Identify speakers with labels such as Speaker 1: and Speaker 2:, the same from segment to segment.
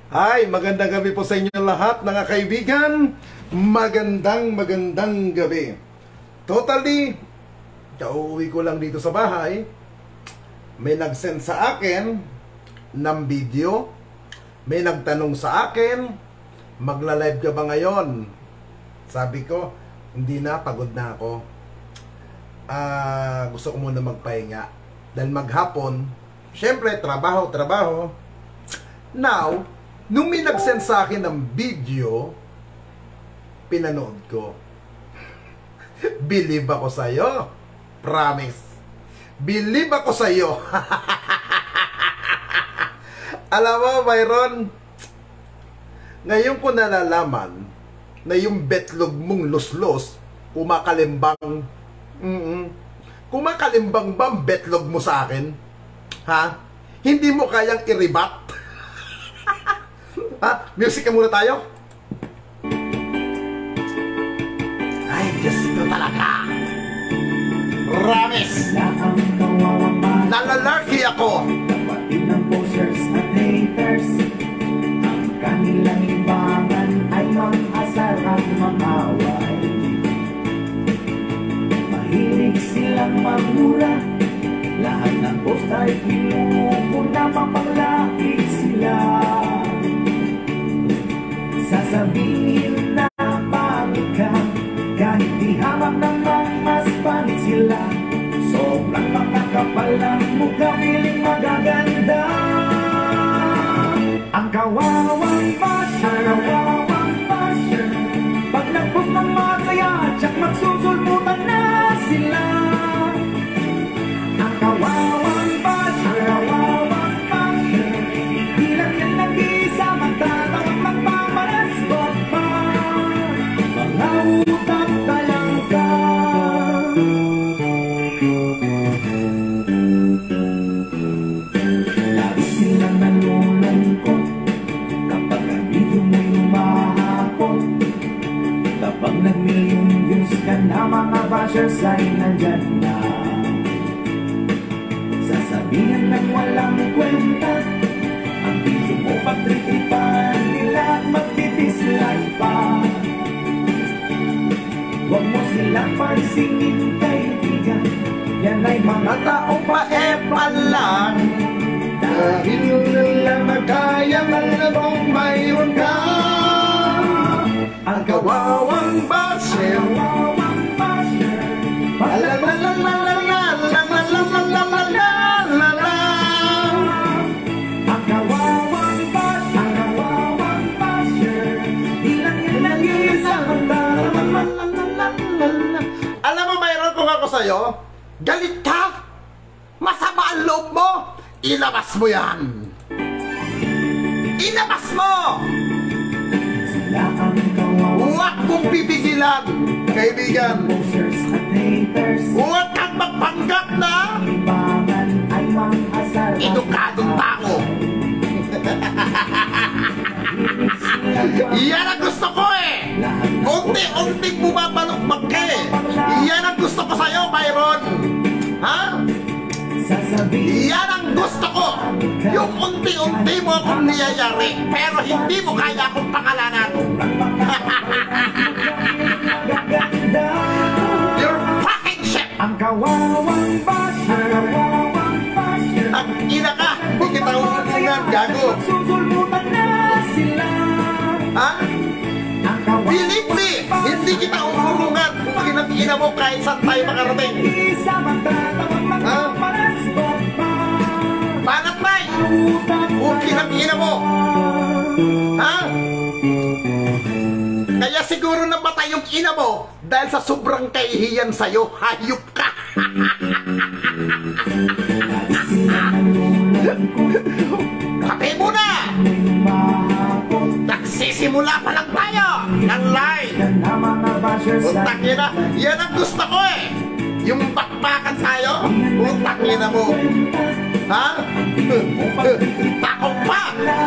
Speaker 1: Hi, magandang gabi po sa inyo lahat mga kaibigan. Magandang gabi. Totally, kauwi ko lang dito sa bahay. May nag-send sa akin ng video. May nagtanong sa akin, magla-live ka ba ngayon? Sabi ko, hindi na, pagod na ako. Gusto ko muna magpahinga. Dahil maghapon, syempre, trabaho. Now, nung may nag-send sa akin ng video, pinanood ko. Believe ako sa'yo. Promise. Believe ako sa'yo. Alam mo, Byron, ngayon ko nalalaman na yung betlog mong luslos, kumakalimbang. Kumakalimbang ba ang betlog mo sa akin? Ha? Hindi mo kayang i-rebat? Ha? Music ka muna tayo? Ay, Diyos ko talaga. Rames! Nalalarky ako.
Speaker 2: Kapatid ng posers at haters, ang kanilang libangan ay mang-asar at mamaway. Mahilig silang magmura, lahat ng post ay pinupuna, mapanglaki sila. Sasabihin na pangit ka, kahit di hamak namang mas pangit sila. Sobrang makakapal ang mukha, piling magaganda. Ang kawawang basher, pag nag-post ng masaya, tsak magsusulputan na sila. Ang kawawang basher, di lang yan nag-iisa, magtatawag magpaparasbot pa. Mga utak talaga. Lagi silang nalulungkot kapag ang video mo'y lumahapot. Kapag nag-million views ka na, mga bashers ay nandyan na. Sasabihin ng walang kwenta, ang video mo pagtritripan nila at magtidislike pa. Huwag mo silang pansinin, kaibigan, yan ay mga taong pa-epa lang. Dahil nila magkaya ng labong mayroon ka. Ang kawawang basher, ang kawawang basher, di lang yan nag-iisa.
Speaker 1: Alam mo, mayroon kong ako sa'yo, galit ka? Masama ang loob mo? Ilabas mo yan! Ilabas mo! Huwag mong pipigilan, kaibigan. Huwag kang magpanggap na edukadong tao. Yan ang gusto ko eh. Unti-unting bumabalukbag ka eh. Yan ang gusto ko sa'yo, Byron. Ha? Yan ang gusto ko. Yung unti-unti mo akong niyayari, pero hindi mo kaya akong pangalanan. You're fucking shit.
Speaker 2: Ang kawawang basher,
Speaker 1: ang ina ka, hindi kita umungan, gago.
Speaker 2: susulmutan na sila.
Speaker 1: Ha? Believe me, hindi kita umungan. Pinag-ina mo kahit saan tayo makarating. Ha? Banat bay! Huwag kinag-ina mo. Ha? Kaya siguro namatay yung ina mo dahil sa sobrang kahihiyan sa'yo, hayop ka. Kape muna! Nagsisimula pa lang tayo ng live. Utak ina, yan ang gusto ko eh. Yung bakbakan tayo, utak ina mo. Ha? Takot pa!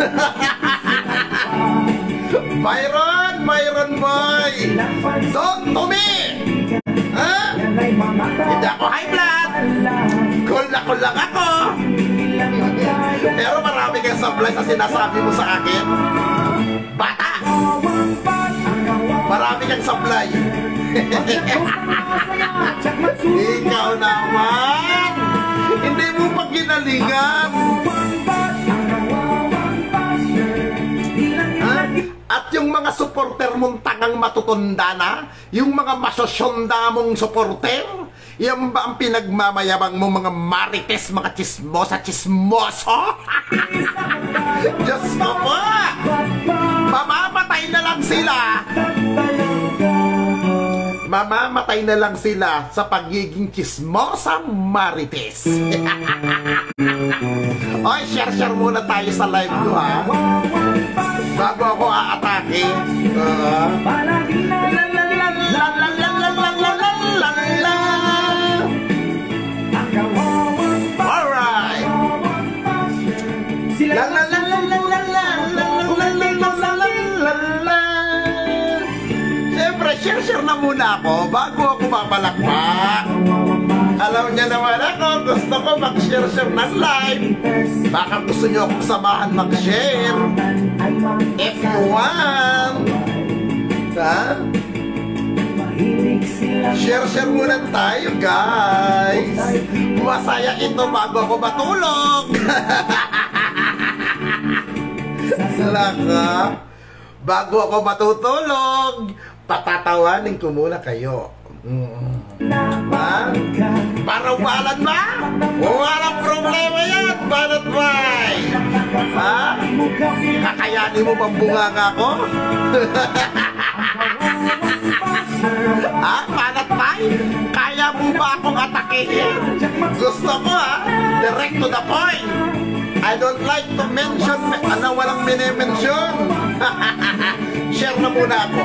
Speaker 1: Byron boy! Don't to me! Ha? Hindi ako high blood! Cool na cool lang ako! Pero marami kang sablay sa sinasabi mo sa akin. Bata! Marami kang sablay. Ikaw naman! Hindi mo pa ginalingan. At yung mga supporter mong tangang matutunda na, yung mga masosyonda mong supporter, yan ba ang pinagmamayabang mo mga marites, mga chismoso? Diyos ko po! Mamamatay na lang sila! Mamamatay na lang sila sa pagiging chismosang marites. Oy, share muna tayo sa live ko, ha? Bago ako aatake. Alright. Siyempre, share na muna ako bago ako mapalakpak. Alam niya naman ako, gusto ko mag-share ng live. Baka gusto niyo akong samahan mag-share. If you want. Ha? Share muna tayo, guys. Masaya ito bago ako matulog. Laka. Bago ako matutulog, patatawanin ko muna kayo. Ha? Parawalan ba? Walang problema yan, Banat Bay. Ha? Kakayanin mo bang bunganga ko? Ha? Banat Bay? Kaya mo ba akong atakihin? Gusto ko, ha? Direct to the point. I don't like to mention walang mini-mention. Share na muna ako.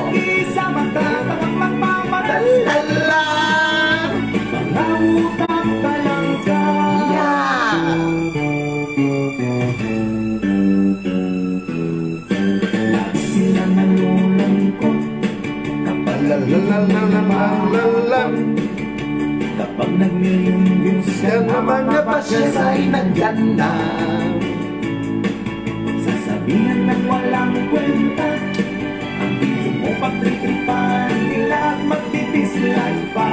Speaker 1: Lala. Yeah.
Speaker 2: Kapag nag-million views ka na mga bashes ay naganda, sasabihan ng walang kwenta, ang video mo pagtritripan nila at magtitislike pa.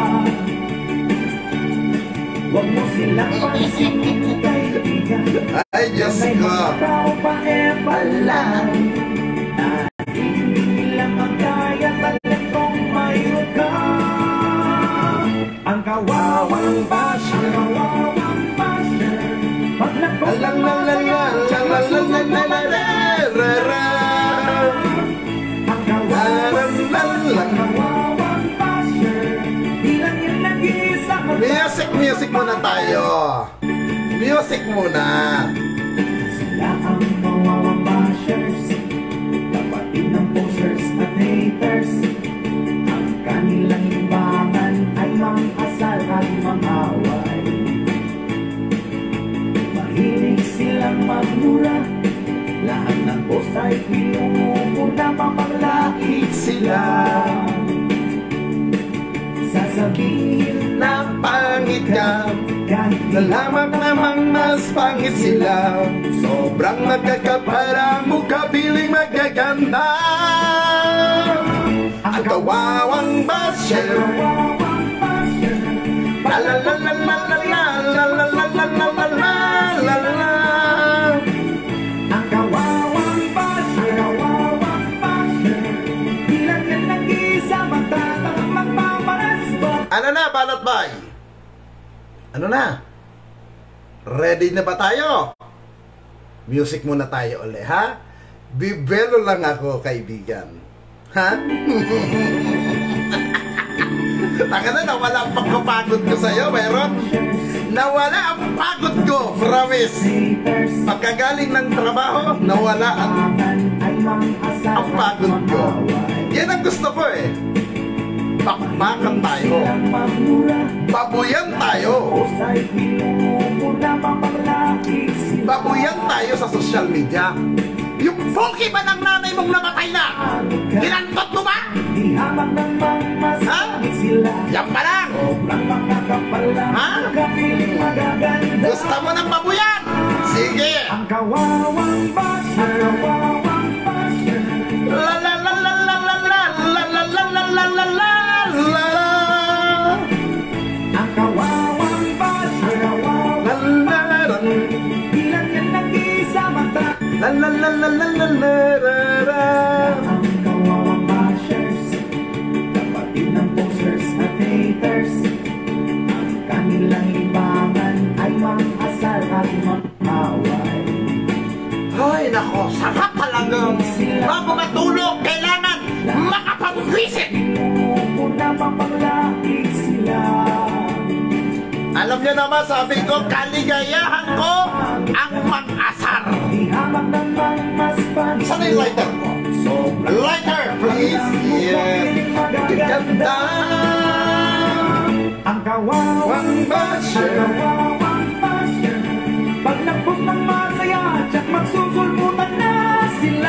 Speaker 2: Huwag mo silang pansinin, kaibigan.
Speaker 1: Ay, Diyos ko.
Speaker 2: Tao pa pala na hindi nila magkaya talagang mayroon ka. Ang kawawang basher, pag nagkong ang kawawang basher, di lang yung nag-iisa.
Speaker 1: Music muna tayo. Music muna.
Speaker 2: Sila ang kawawang bashers, kapatid ng posters at haters. Ang kanilang limbangan ay mang-asal at mang-away. Mahilig silang magmura, lahat ng post ay pinumuna, mapanglait sila. Sasabihin
Speaker 1: Na pangit ka,
Speaker 2: kahit
Speaker 1: nalaman namang mas pangit sila. Sobrang nagkakapara mukha, piling magaganda. Ang kawawang basher. La la la la la la la la la la la la la la.
Speaker 2: ang kawawang basher, di lang yan nag-iisa, magtatang magpaparasbat.
Speaker 1: Ano na, Banat Bay? Ano na? Ready na ba tayo? Music muna tayo uli, ha? Bibelo lang ako, kaibigan. Ha? Taka na, nawala ang pagkapagod ko sa'yo, meron? Nawala ang pagod ko, promise. Pagkagaling ng trabaho, nawala ang pagod ko. Yan ang gusto ko, eh. Bakbakan tayo. Babuyan tayo. Babuyan tayo sa social media. Yung pogi ba ng nanay mong namatay na? Ginantot mo ba? Ha? Yan pa lang. Ha? Gusto mo ng babuyan? Sige!
Speaker 2: Ang kawawang basher, kawawang basher.
Speaker 1: La la la la la la la la la la la la la la la.
Speaker 2: Ang kawawang basher, kawawang basher. Di lang yan nag-iisa mata.
Speaker 1: La la la la la la la la.
Speaker 2: Ang kawawang bashers, kapatid ng posters at haters. Ang kanilang libangan ay mang-asar at mang-away.
Speaker 1: Ay nako, sarap talagang bago matulog, kailangan makapag-visit.
Speaker 2: Muna papanglait sila.
Speaker 1: Alam niyo naman, sabi ko, kaligayahan ko ang mag-asar.
Speaker 2: Ihamak ng mas
Speaker 1: Saan yung lighter ko? Lighter, please. Yes. Ganda.
Speaker 2: Ang kawawang basher, kawawang basher. Pag nagpos ng masaya, tsak magsusulmutan na sila.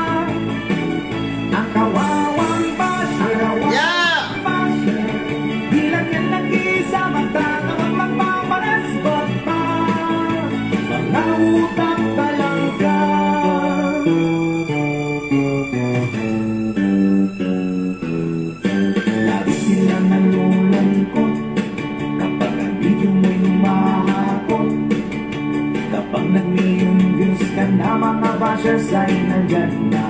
Speaker 2: Ang kawawang basher, kawawang basher. Di lang yan nag-iisa, magtatamang magpapalasbat pa. Mga utang talaga. Lagi sila nalulungkot kapag ang video mo'y lumahakot. Kapag nag-million views ka na, mga bashers ay nandyan na.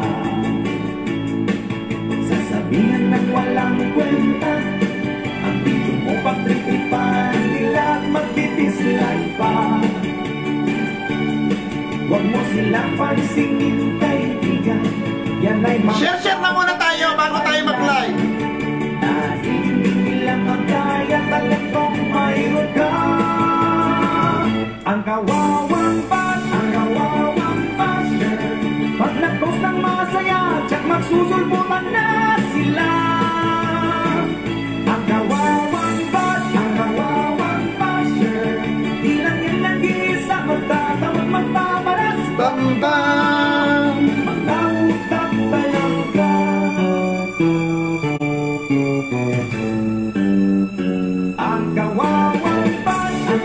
Speaker 2: Sasabihan ng walang kwenta ang video mo, pagtritripan nila at magdidislike pa. Huwag mo silang pansingin, kaibigan. Yan ay mga
Speaker 1: Share na muna tayo bago tayo mag-live.
Speaker 2: dahil hindi nila magkaya talagang mayroon ka. Ang kawawang basher. Pag nag-post ng masaya, tsak magsusulputan na sila. Ang kawawang basher. Di lang yan nag-iisa, magtatamang magpaparas.
Speaker 1: Bambang.
Speaker 2: Mga utang talaga. Ang kawawang basher,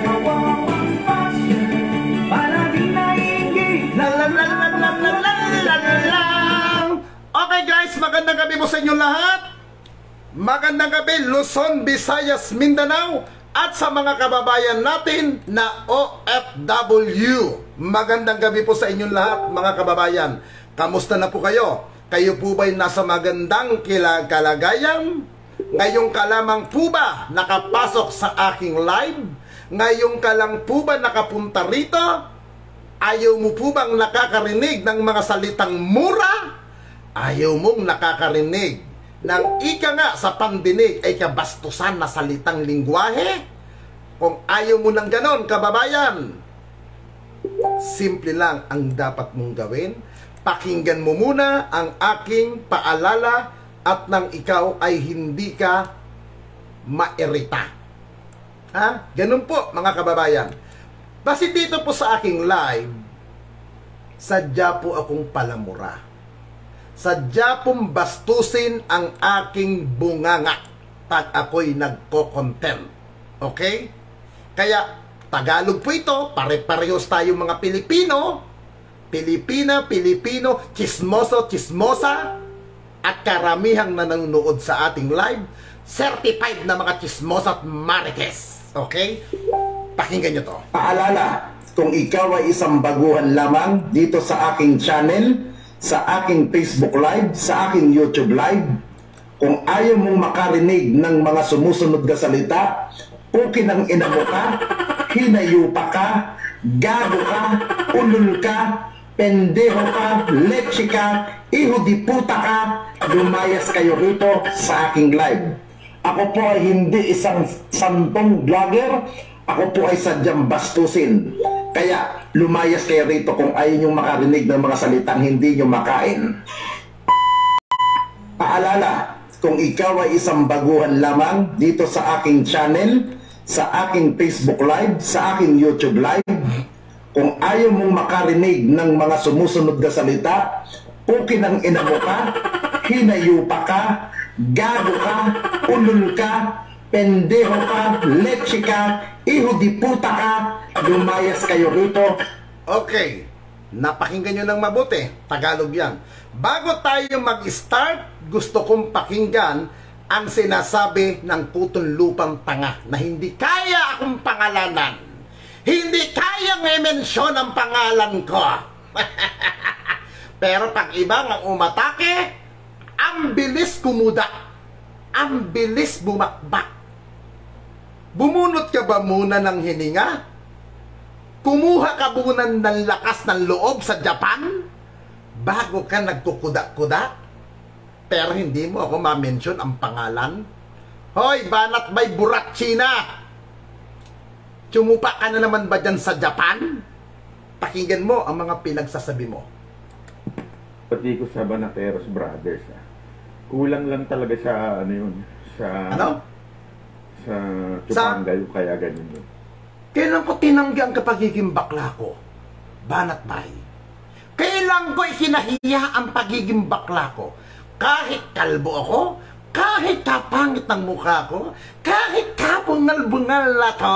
Speaker 2: para di nainggit.
Speaker 1: La la la la la la la la la la. Okay guys, magandang gabi po sa inyo lahat. Magandang gabi Luzon, Visayas, Mindanao at sa mga kababayan natin na OFW. Magandang gabi po sa inyong lahat mga kababayan. Kamusta na po kayo? Kayo po ba'y nasa magandang kalagayan? Ngayong ka lamang po ba nakapasok sa aking live? Ngayong ka lang po ba nakapunta rito? Ayaw mo po bang nakakarinig ng mga salitang mura? Ayaw mong nakakarinig ng ika nga sa pandinig ay kabastusan na salitang lingwahe? Kung ayaw mo ng ganon, kababayan, simple lang ang dapat mong gawin. Pakinggan mo muna ang aking paalala at nang ikaw ay hindi ka mairita. Ha? Ganun po mga kababayan. Kasi dito po sa aking live, sadya po akong palamura. Sadya pong bastusin ang aking bunganga pag ako'y nagko-content. Okay? Kaya Tagalog po ito, pare-parehos tayo mga Pilipino, Pilipina, Pilipino, chismoso, chismosa, at karamihang nanonood sa ating live, certified na mga chismosa at marites. Okay? Pakinggan nyo to.
Speaker 3: Paalala, kung ikaw ay isang baguhan lamang dito sa aking channel, sa aking Facebook Live, sa aking YouTube Live, kung ayaw mong makarinig ng mga sumusunod na salita, pukin ang ina mo ka, hinayupa ka, gago ka, ulul ka, pendeho ka, leche ka, iho di puta ka, lumayas kayo rito sa aking live. Ako po ay hindi isang santong vlogger, ako po ay sadyang bastusin. Kaya lumayas kayo rito kung ayaw niyong makarinig ng mga salitang hindi niyo makain. Paalala, kung ikaw ay isang baguhan lamang dito sa aking channel, sa aking Facebook Live, sa aking YouTube Live, kung ayaw mong makarinig ng mga sumusunod na salita, pukin ang ina mo ka, hinayupa ka, gago ka, ulul ka, pendeho ka, leche ka, iho di puta ka, lumayas kayo rito
Speaker 1: Okay, napakinggan nyo ng mabuti. Tagalog yan. Bago tayo mag-start, gusto kong pakinggan ang sinasabi ng putong lupang tanga na hindi kaya akong pangalanan. Hindi kayang i-mention ang pangalan ko. Pero pag ibang ang umatake, ang bilis kumuda. Ang bilis bumakbak. Bumunot ka ba muna ng hininga? Kumuha ka muna ng lakas ng loob sa Japan bago ka nagkukuda-kuda? Pero hindi mo ako ma-mention ang pangalan. Hoy, banat may burat China! Tsumupa ka na naman ba dyan sa Japan? Pakinggan mo ang mga pinagsasabi mo.
Speaker 4: Pati ko sa Banateros Brothers. Kulang lang talaga sa ano yun. Sa Chupangay, kaya ganun yun.
Speaker 1: Kailan ko tinanggi ang kapagiging bakla ko? Banat bay. Kailan ko ikinahiya ang pagiging bakla ko? Kahit kalbo ako, kahit kapangit ng mukha ko, kahit kabungal-bungal na to,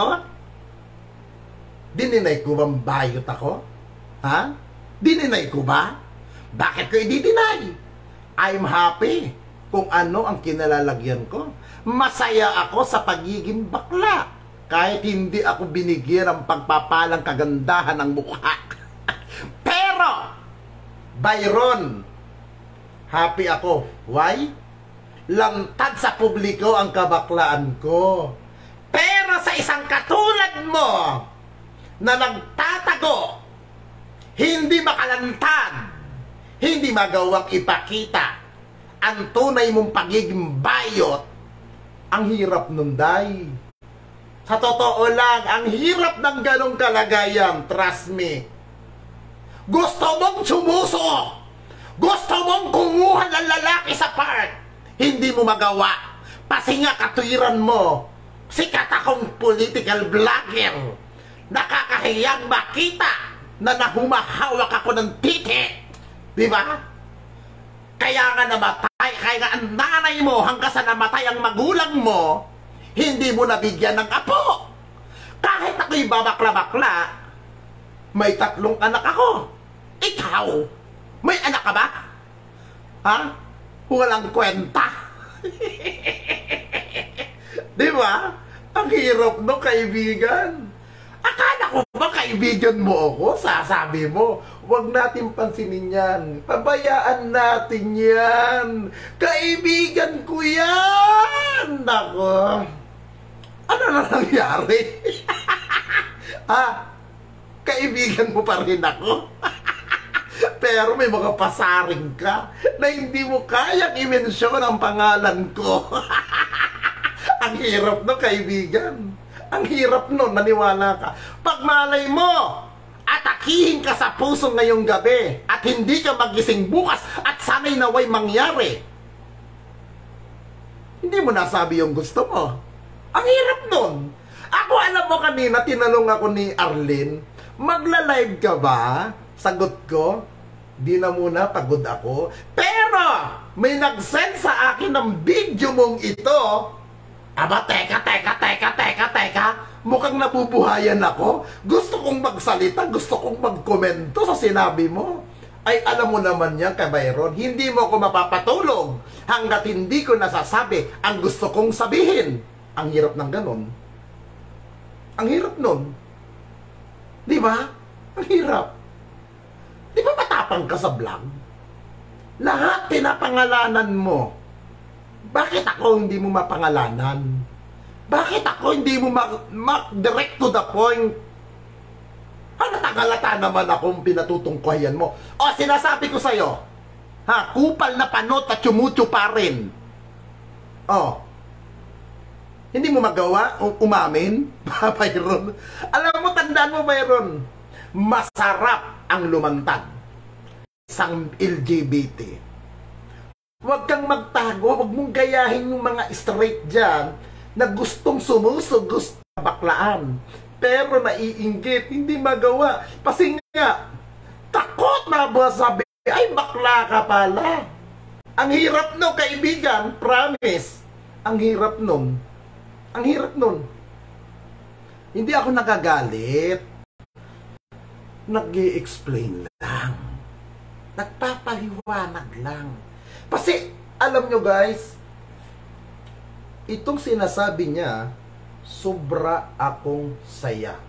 Speaker 1: dininay ko bang bayot ako? Ha? Dininay ko ba? Bakit ko i-deny? I'm happy kung ano ang kinalalagyan ko. Masaya ako sa pagiging bakla. Kahit hindi ako binigyan ng pagpapalang kagandahan ng mukha. Pero, Byron, happy ako. Why? Lantad sa publiko ang kabaklaan ko. Pero sa isang katulad mo, na nagtatago, hindi makalantad, hindi magawang ipakita ang tunay mong pagiging bayot, ang hirap nun, day. Sa totoo lang, ang hirap ng ganong kalagayan, trust me. Gusto mong sumuso, gusto mong kumuha ng lalaki sa park, hindi mo magawa. Kasi nga katuwiran mo, sikat akong political vlogger. Nakakahiyang makita na nahumahawak ako ng titi. Diba? Kaya nga namatay, kaya nga ang nanay mo hanggang sa namatay ang magulang mo, hindi mo nabigyan ng apo. Kahit ako'y babakla-bakla, may 3 anak ako. Ikaw, may anak ka ba? Ha? Walang kwenta. Diba? Ang hirap no, kaibigan. Akala ko ba kaibigan mo ako? Sasabi mo, huwag natin pansinin yan. Pabayaan natin yan. Kaibigan ko yan. Nako. Ano na nangyari? Ha? Kaibigan mo pa rin ako? Pero may mga pasaring ka na hindi mo kayang i-mention ang pangalan ko. Ang hirap no, kaibigan. Ang hirap no, naniwala ka. Pag malay mo, atakihin ka sa puso ngayong gabi at hindi ka magising bukas at sana'y naway mangyari. Hindi mo nasabi yung gusto mo. Ang hirap nun. Ako, alam mo, kanina tinanong ako ni Arlene, magla-live ka ba? Sagot ko, di na muna, pagod ako. Pero may nag-send sa akin ng video mong ito. Aba, teka. Mukhang nabubuhayan ako. Gusto kong magsalita, gusto kong magkomento sa sinabi mo. Ay, alam mo naman yan, Byron, hindi mo ako mapapatulog hanggat hindi ko nasasabi ang gusto kong sabihin. Ang hirap ng ganon. Ang hirap nun. Di ba? Ang hirap. Di ba matapang ka sa vlog? Lahat pinapangalanan mo. Bakit ako hindi mo mapangalanan? Bakit ako hindi mo direct to the point? Halata naman akong pinatutungkuhan mo. O, sinasabi ko sa'yo, ha, kupal na panot at tsumutsu pa rin. O, hindi mo magawa umamin, Byron? Alam mo, tandaan mo, Byron, masarap ang lumantad sa LGBT. Huwag kang magtago, huwag mong gayahin yung mga straight dyan na gustong sumuso, gusto baklaan. Pero naiinggit, hindi magawa. Kasi nga, takot na ba sabi, ay bakla ka pala. Ang hirap no, kaibigan, promise. Ang hirap nun. Ang hirap nun. Hindi ako nagagalit. nag-i-explain lang. Nagpapaliwanag lang. Kasi, alam nyo guys, itong sinasabi niya, sobra akong saya.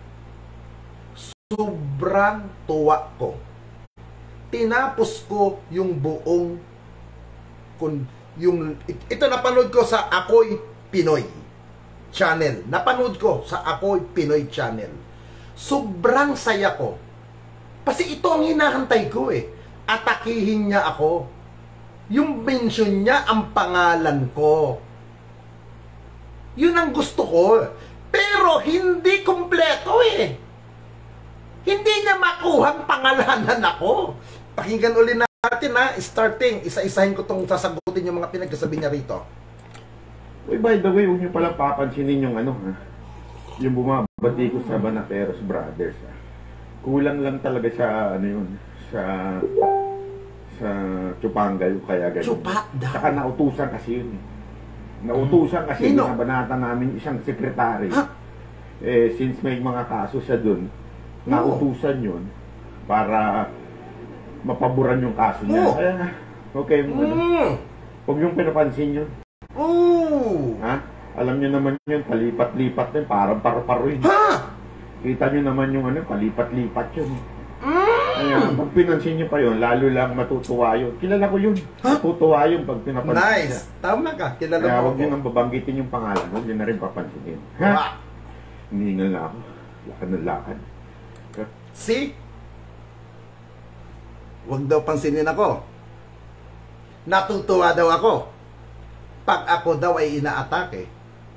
Speaker 1: Sobrang tuwa ko. Tinapos ko yung buong ito napanood ko sa Ako'y Pinoy channel. Napanood ko sa Ako'y Pinoy channel. Sobrang saya ko. Kasi ito ang hinahantay ko eh. Atakihin niya ako. Yung mention niya ang pangalan ko. Yun ang gusto ko. Pero hindi kumpleto eh. Hindi niya makuhang pangalanan ako. Pakinggan ulit natin ha. Starting, isa-isahin ko itong sasagutin yung mga pinagkasabi niya rito.
Speaker 4: Uy, by the way, huwag niyo palang papansinin yung ano ha. Yung bumabati ko sa Banateros Brothers ha. Kulang lang talaga sa ano yun. Sa Tupanga yung kaya ganun.
Speaker 1: Chupa daw.
Speaker 4: Saka nautusan kasi yun eh. Nautusan kasi
Speaker 1: Nino?
Speaker 4: binabanata namin isang sekretary.
Speaker 1: Ha?
Speaker 4: Eh, since may mga kaso siya dun, nautusan yun para mapaboran yung kaso niya.
Speaker 1: Oo.
Speaker 4: Kaya, okay mo huwag yung pinapansin yun. Ha? Alam niyo naman yun, palipat-lipat yun, parang paro-paro yun.
Speaker 1: Ha?
Speaker 4: Kita niyo naman yung ano, palipat-lipat yun. Kaya, pag pinansin niyo pa yun, lalo lang matutuwa yun. Kilala ko yun. Matutuwa yun pag pinapansin niya.
Speaker 1: Nice. Tama ka. Kilala
Speaker 4: Kaya
Speaker 1: mo
Speaker 4: huwag
Speaker 1: ako.
Speaker 4: niyo nang babanggitin yung pangalan, huwag niyo na rin papansinin. Ha? Hinihingal na ako. Lakad ng lakad.
Speaker 1: See? Huwag daw pansinin ako. Natutuwa daw ako. Pag ako daw ay inaatake.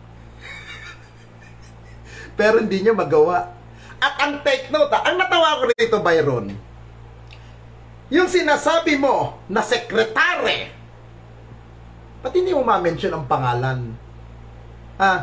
Speaker 1: Pero hindi niya magawa. At ang take note, ang natawa ko rito, Byron, yung sinasabi mo na sekretary, ba't hindi mo ma-mention ang pangalan? Ha?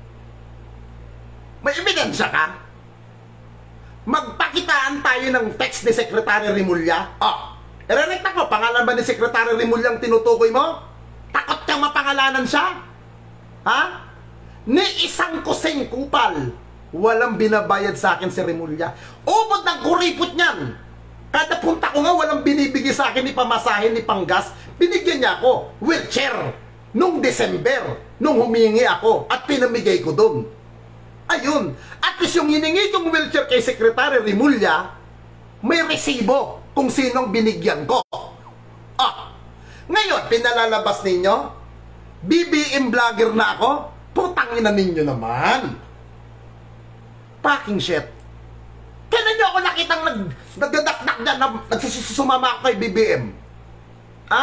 Speaker 1: May ebidensya ka? Magpakitaan tayo ng text ni Secretary Rimulya. Irerect ako, pangalan ba ni Secretary Rimulya ang tinutukoy mo? Takot kang mapangalanan siya? Ha? Ni isang kusing kupal, walang binabayad sa akin si Rimulya. Ubod ng kuripot niyan. Kada punta ko nga, walang binibigay sa akin ni pamasahin, ni panggas. Binigyan niya ako, wheelchair, nung December, nung humingi ako, at pinamigay ko doon. Ayun, at least yung hiningi kong wheelchair kay Secretary Rimulya, may resibo kung sinong binigyan ko. Ngayon, pinalalabas ninyo, BBM vlogger na ako, putang ina ninyo naman. Fucking shit. Kailan nyo ako nakitang nagdadakdak dyan na nagsusumama ako kay BBM? Ha?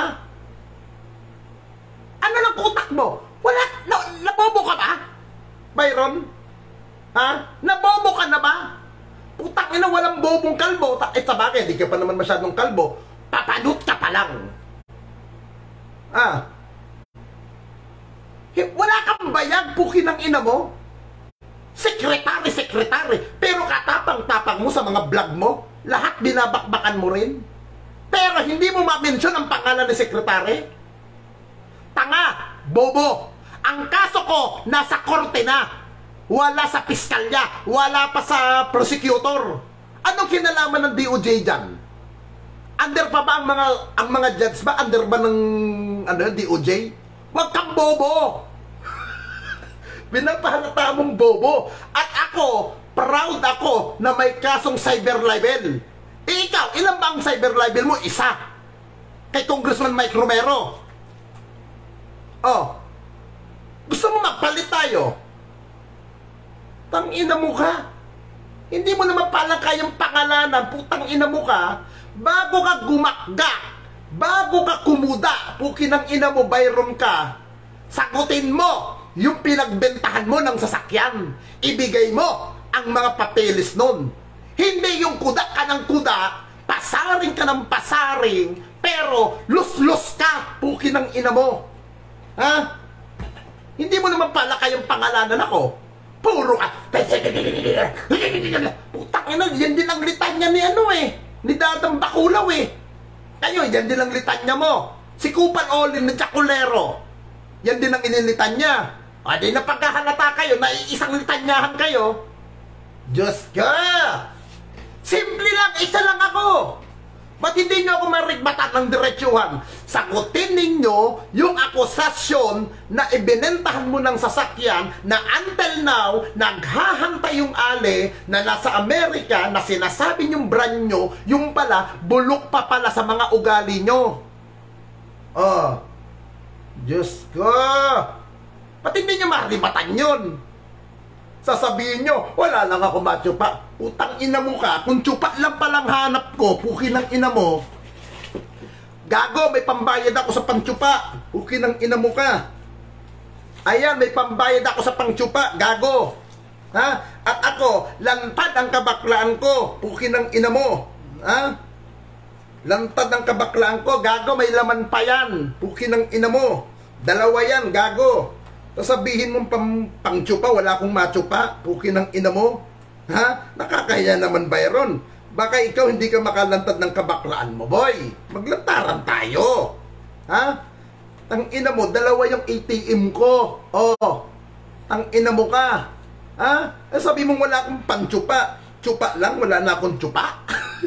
Speaker 1: Ano lang utak mo? Wala, nabobo ka ba? Byron? Ha? Nabobo ka na ba? Putang ina, walang bobong kalbo. Sabagay, di ka pa naman masyadong kalbo. Papadut ka pa lang. Wala kang bayag, pukin ng ina mo. Sekretary. Pero katapang-tapang mo sa mga vlog mo, lahat binabakbakan mo rin. Pero hindi mo ma-mention ang pangalan ni sekretary. Tanga, bobo. Ang kaso ko, nasa korte na. Wala sa piskalya, wala pa sa prosecutor. Anong kinalaman ng DOJ dyan? Under pa ba ang mga judge ba? Under ba ng DOJ? Huwag kang bobo! Pinapahalata mong bobo. At ako, proud ako na may kasong cyber libel. Ikaw, ilan ba ang cyber libel mo? Isa. Kay Congressman Mike Romero. Gusto mo magpalit tayo? Putang ina mo ka. Hindi mo naman palang kayang pangalanan. Putang ina mo ka. Bago ka gumakga, bago ka kumuda, pukin ng ina mo, Byron ka, sagutin mo yung pinagbentahan mo ng sasakyan. Ibigay mo ang mga papeles nun. Hindi yung kuda ka ng kuda, pasaring ka ng pasaring, pero lus-lus ka, pukin ng ina mo. Ha? Hindi mo naman pala kayang pangalanan ako. Puro ka. Putang ina, yan din ang litanya ni ni Dadang Bakulaw Kayo, yan din ang litanya mo. Si Kupal Olin na Chakulero, yan din ang inilitanya. Di na pagkahalata kayo, na isang litanyahan kayo. Diyos ka! Simple lang, isa lang ako. Ba't hindi nyo ako marigbatan ng diretsuhan? Sagutin ninyo yung akusasyon na ibinentahan mo ng sasakyan na until now, naghahantay yung ale na nasa Amerika na sinasabi yung brand nyo, yung pala, bulok pa pala sa mga ugali nyo. Oh, Diyos ko. Ba't hindi nyo marigbatan yun? Sasabihin nyo, wala lang ako matsupa. Utang ina mo ka, kung tsupa lang palang hanap ko, puki ng ina mo. Gago, may pambayad ako sa pangtsupa. Puki ng ina mo ka. Ayan, may pambayad ako sa pangtsupa. Gago. Ha? At ako, lantad ang kabaklaan ko. Puki ng ina mo. Ha? Lantad ang kabaklaan ko. Gago, may laman pa yan. Puki ng ina mo. Dalawa yan, gago. Sasabihin mong pangtsupa, wala akong matsupa. Puki ng ina mo. Ha? Nakakahiya naman, Byron. Baka ikaw hindi ka makalantad ng kabaklaan mo, boy. Maglantaran tayo. Ha? Tang ina mo, dalawa yung ATM ko. Oh, tang ina mo ka. Ha? Sabi mong wala akong pangtsupa. Tsupa lang, wala na akong tsupa.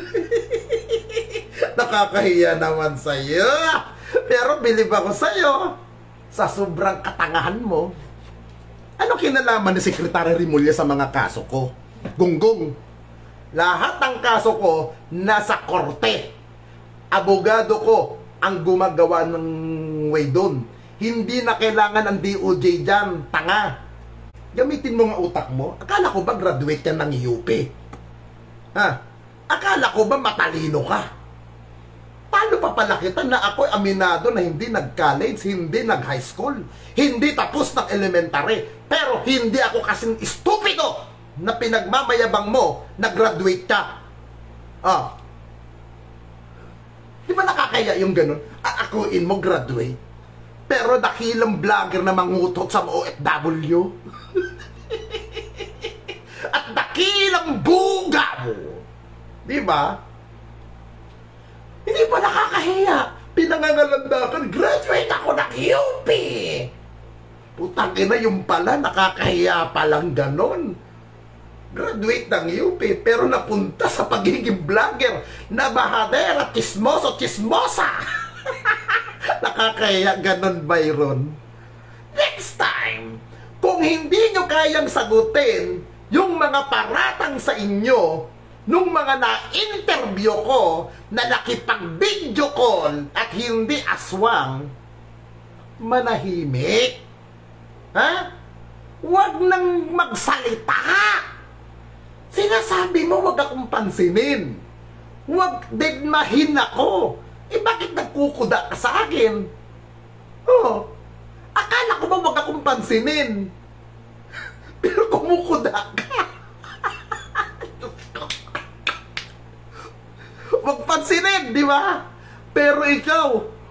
Speaker 1: Nakakahiya naman sa'yo. Pero bilib ako sa'yo. Sa sobrang katangahan mo. Ano kinalaman ni Secretary Rimulya sa mga kaso ko? Gunggong. Lahat ng kaso ko nasa korte. Abogado ko ang gumagawa ng way doon. Hindi na kailangan ng DOJ dyan. Tanga. Gamitin mo nga utak mo. Akala ko ba graduate ka ng UP? Ha? Akala ko ba matalino ka? Paano pa pala kita na ako aminado na hindi nag-college, hindi nag-high school, hindi tapos ng elementary, pero hindi ako kasing estupido na pinagmamayabang mo na graduate ka. Ah. Di ba nakakaya yung ganun? Aakuin mo graduate, pero dakilang vlogger na mangutot sa OFW. At dakilang buga mo. Di ba? Hindi ba nakakahiya? Pinangangalandakan, graduate ako ng UP. Putang ina, yung pala, nakakahiya palang ganon. Graduate ng UP, pero napunta sa pagiging vlogger na bahadera, chismoso, chismosa. Nakakahiya ganon, Byron. Next time, kung hindi nyo kayang sagutin yung mga paratang sa inyo nung mga na-interview ko na nakipag-video call at hindi aswang, manahimik. Ha? Huwag nang magsalita. Sinasabi mo, huwag akong pansinin. Huwag digmahin ako. Eh, bakit nagkukuda ka sa akin? Oh, akala ko ba huwag akong pansinin? Pero kumukuda ka. Huwag pansinin, di ba? Pero ikaw,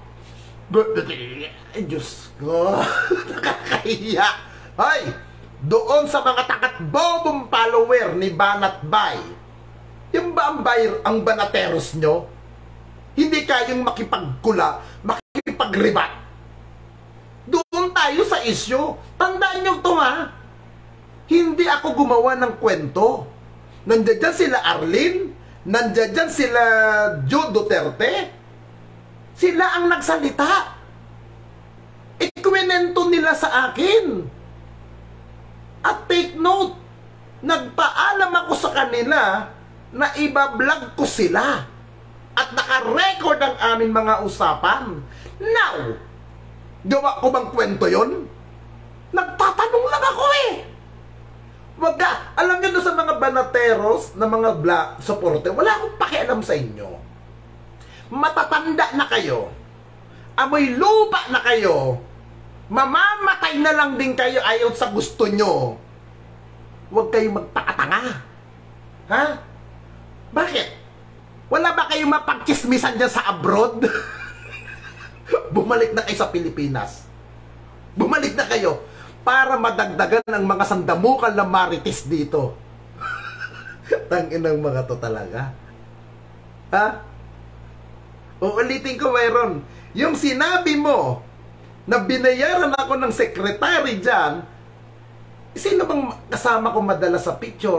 Speaker 1: ay, Diyos ko, nakakahiya. Ay, doon sa mga takat-bobong follower ni Banat Bay, yung ba ang banateros nyo? Hindi kayong makipagkula, makipagribat. Doon tayo sa issue. Tandaan nyo to, ha? Hindi ako gumawa ng kwento. Nandiyan dyan sila Arlene, nandiyan dyan sila Joe Duterte. Sila ang nagsalita. Ikwinento nila sa akin. At take note, nagpaalam ako sa kanila na ibablog ko sila. At naka-record ang aming mga usapan. Now, gawa ko bang kwento yon? Nagtatanong lang ako eh. Wag ka, alam nyo doon sa mga banateros na mga supporter, wala akong pakialam sa inyo. Matatanda na kayo. Amoy lupa na kayo. Mamamatay na lang din kayo ayaw sa gusto nyo. Huwag kayong magpakatanga. Ha? Bakit? Wala ba kayong mapagchismisan dyan sa abroad? Bumalik na kayo sa Pilipinas. Bumalik na kayo para madagdagan ang mga sandamukal na marites dito. Tangin ng mga to talaga. Ha? Uulitin ko, Byron. Yung sinabi mo na binayaran ako ng secretary dyan, sino bang kasama ko madalas sa picture?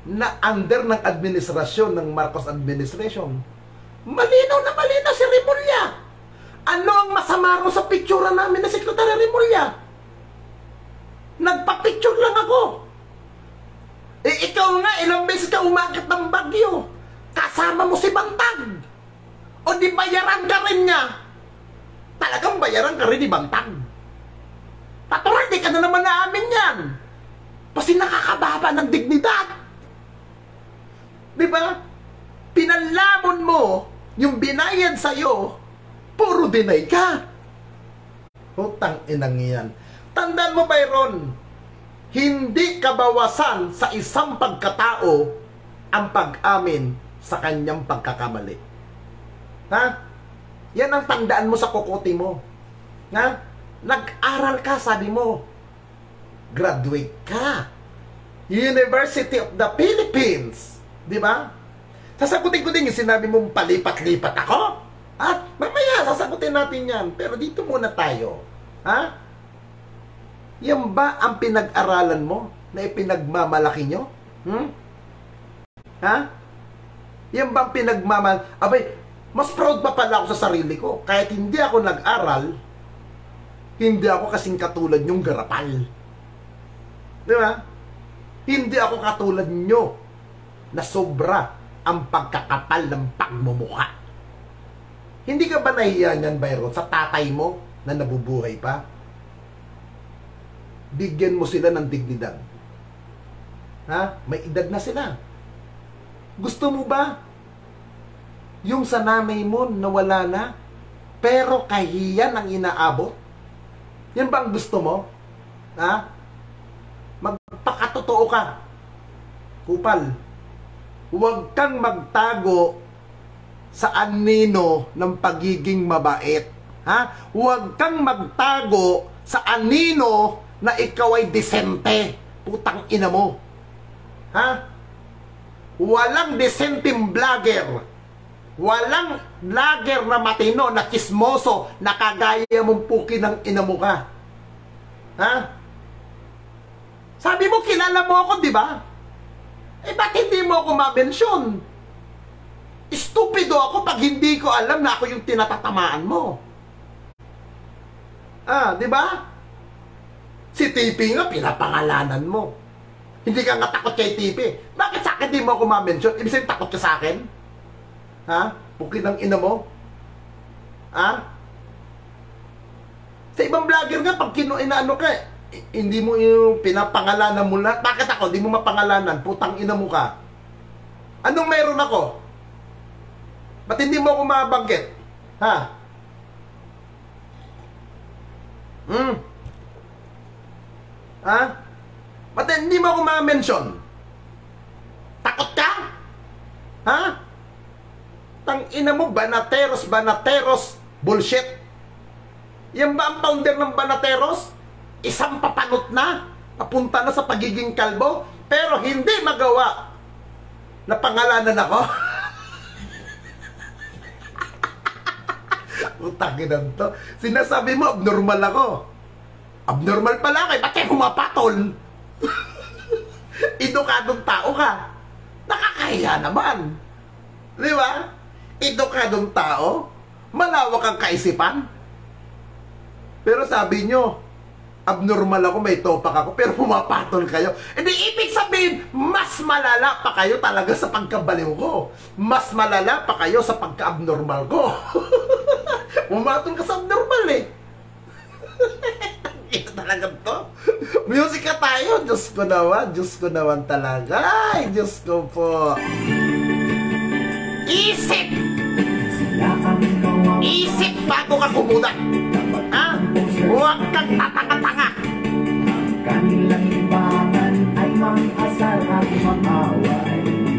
Speaker 1: na under ng administrasyon ng Marcos administration. Malinaw na malinaw si Remulla. Ano ang masama ro sa picture namin na Secretary Remulla? Nagpa-picture lang ako. Eh, ikaw nga, ilang beses ka umakit ng Bagyo. Kasama mo si Bantag. O di bayaran ka rin niya. Talagang bayaran ka rin ni Bantag. Patuloy, di ka na naman naamin yan. Kasi nakakababa ng dignidad. Diba? Pinalamon mo yung binayad sa'yo, puro deny ka. Utang inang yan. Tandaan mo, Byron, hindi kabawasan sa isang pagkatao ang pag-amin sa kanyang pagkakamali. Ha? Yan ang tandaan mo sa kokote mo. Ha? Nag-aral ka, sabi mo. Graduate ka. University of the Philippines. Di ba? Sasagutin ko din yung sinabi mong palipat-lipat ako. Ha? Mamaya, sasagutin natin yan. Pero dito muna tayo. Ha? Yan ba ang pinag-aralan mo na ipinagmamalaki nyo? Ha? Yan ba ang Abay, mas proud pa pala ako sa sarili ko. Kahit hindi ako nag-aral, hindi ako kasing katulad nyong garapal. Di ba? Hindi ako katulad nyo na sobra ang pagkakapal ng pagmumukha. Hindi ka ba nahiya niyan, Byron, sa tatay mo na nabubuhay pa? Bigyan mo sila ng dignidad. Ha? May edad na sila. Gusto mo ba yung sa nanay mo na wala na, pero kahiyan ang inaabot? Yan ba ang gusto mo? Ha? Magpakatotoo ka. Kupal. Huwag kang magtago sa anino ng pagiging mabait. Ha? Huwag kang magtago sa anino na ikaw ay disente. Putang ina mo. Ha? Walang disenteng vlogger. Walang vlogger na matino, na kismoso, na kagaya mong puki ng ina mo ka. Ha? Sabi mo, kilala mo ako, di ba? Eh, ba't hindi mo ako ma-mention? Stupido ako pag hindi ko alam na ako yung tinatatamaan mo. Di ba? Si TP nga, pinapangalanan mo. Hindi ka nga takot kay TP. Bakit sa akin di mo ako ma-mention? Ibig sabihin, takot ka sa akin? Ha? Puki ng ina mo? Ha? Sa ibang vlogger nga, pag inaano ka, hindi mo yung pinapangalanan mo na. Bakit ako? Di mo mapangalanan. Putang ina mo ka. Anong meron ako? Ba't hindi mo ako mabanggit? Ha? Ha? Ba't hindi mo ako ma-mention? Takot ka? Ha? Tang ina mo, Banateros, bullshit. Yan ba ang founder ng Banateros? Isang papanot na, papunta na sa pagiging kalbo, pero hindi magawa na pangalanan ako. Utakinan to. Sinasabi mo, abnormal ako. Abnormal pala kayo, ba't kayo pumapatol? Edukadong tao ka. Nakakahiya naman. Di ba? Edukadong tao, malawak ang kaisipan. Pero sabi nyo, abnormal ako, may topak ako, pero pumapatol kayo. E di ibig sabihin, mas malala pa kayo talaga sa pagkabaliw ko. Mas malala pa kayo sa pagka-abnormal ko. Pumatol ka sa abnormal eh. Ito talaga to. Music ka tayo. Diyos ko naman talaga. Ay, Diyos ko po. Isip! Isip bago ka kumunat. Ha? Huwag kang tatanga-tanga.
Speaker 2: Kanilang libangan ay mang-asar at mang-away.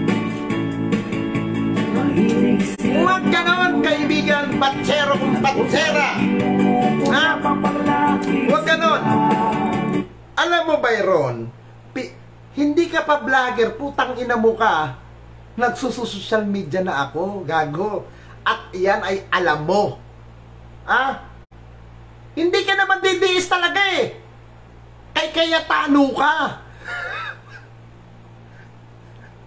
Speaker 1: Huwag ka naman, kaibigan, patsero kung patsera. Ha? Huwag ka nun. Alam mo, Byron, hindi ka pa vlogger, putang ina mo ka. Nagsusocial media na ako, gago. At yan ay alam mo. Ha? Hindi ka naman didiis talaga eh. Kaya talo ka.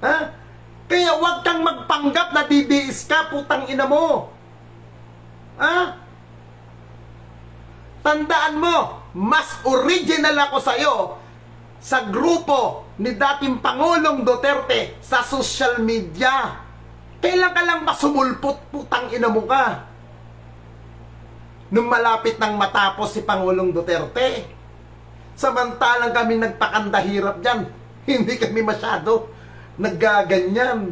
Speaker 1: Ha? Kaya huwag kang magpanggap na DDS ka, putang ina mo. Ha? Tandaan mo, mas original ako sa'yo sa grupo ni dating Pangulong Duterte sa social media. Kailan ka lang masumulpot, putang ina mo ka? Nung malapit nang matapos si Pangulong Duterte. Samantalang kami nagpakandahirap dyan. Hindi kami masyado naggaganyan.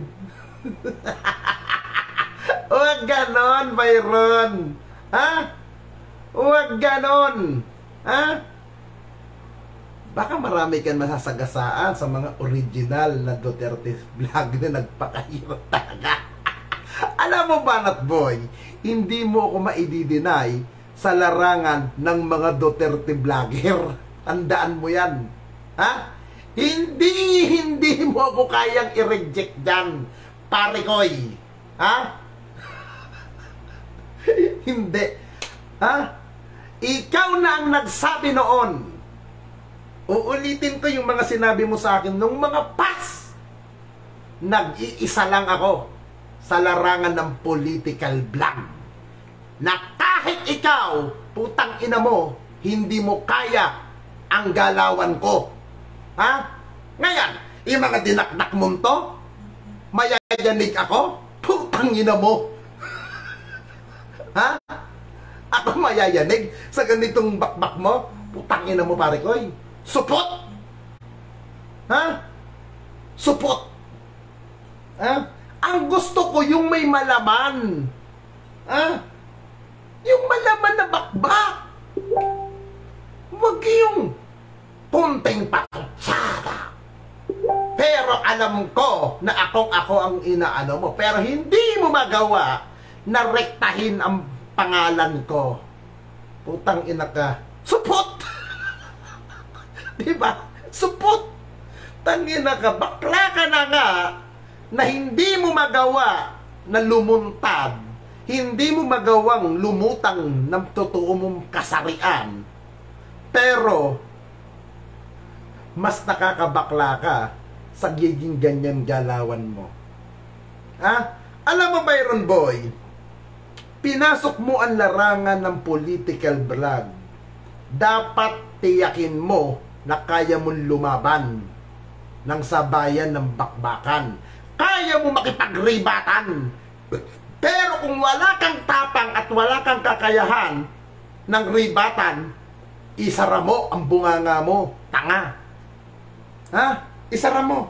Speaker 1: Huwag ganon, Byron. Ha? Huwag ganon. Ha? Baka marami kang masasagasaan sa mga original na Duterte vlog na nagpakahirap talaga. Alam mo ba, Nutboy, hindi mo ako maidideny sa larangan ng mga Duterte vlogger. Tandaan mo yan. Ha? Hindi mo ako kayang i-reject dyan, pare koy. Ha? Hindi. Ha? Ikaw na ang nagsabi noon. Uulitin ko yung mga sinabi mo sa akin nung mga past. Nag-iisa lang ako sa larangan ng political vlog. Na kahit ikaw, putang ina mo, hindi mo kaya ang galawan ko. Ha? Ngayon, yung mga dinakdak mo to, mayayanig ako, putang ina mo. Ha? Ako mayayanig sa ganitong bakbak mo, putang ina mo, pare koy. Supot! Ha? Supot! Ha? Ang gusto ko yung may malaman. Ha? Yung malaman na bakbak. Huwag yung punting patutsada. Pero alam ko na ako ang inaano mo. Pero hindi mo magawa na rektahin ang pangalan ko. Putang ina ka. Supot! Diba? Supot! Tangina ka. Bakla ka na nga na hindi mo magawa na lumuntad. Hindi mo magawang lumutang ng totoo mong kasarian. Pero mas nakakabakla ka sa giging ganyan galawan mo. Ha? Alam mo, Byron Boy, pinasok mo ang larangan ng political vlog. Dapat tiyakin mo na kaya mong lumaban ng sabayan ng bakbakan. Kaya mo makipagribatan. Pero kung wala kang tapang at wala kang kakayahan ng ribatan, isara mo ang bunganga mo, tanga. Ha? Isara mo.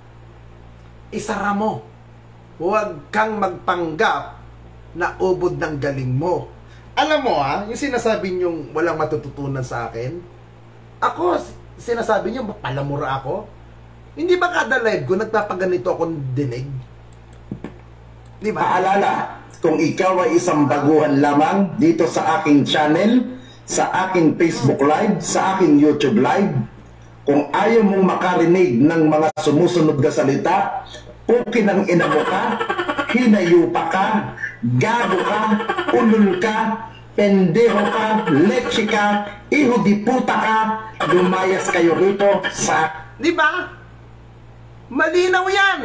Speaker 1: Isara mo. Huwag kang magpanggap na ubod ng galing mo. Alam mo ha, yung sinasabi niyong walang matututunan sa akin, ako, sinasabi niyo, palamura ako. Hindi ba kada live ko, nagpapaganito akong dinig? Di ba?
Speaker 3: Paalala, kung ikaw ay isang baguhan lamang dito sa aking channel, sa aking Facebook Live, sa aking YouTube Live, kung ayaw mong makarinig ng mga sumusunod na salita, pukin ang ina mo ka, hinayupa ka, gago ka, ulul ka, pendeho ka, leche ka, iho di puta ka, lumayas kayo rito sa...
Speaker 1: Di ba? Malinaw yan.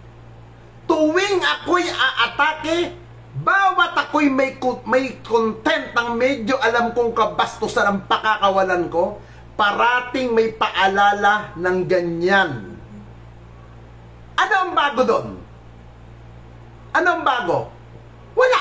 Speaker 1: Tuwing ako'y aatake, bawat ako'y may content ng medyo alam kong kabastusan ang pakakawalan ko, parating may paalala ng ganyan. Ano ang bago doon? Ano ang bago? Wala.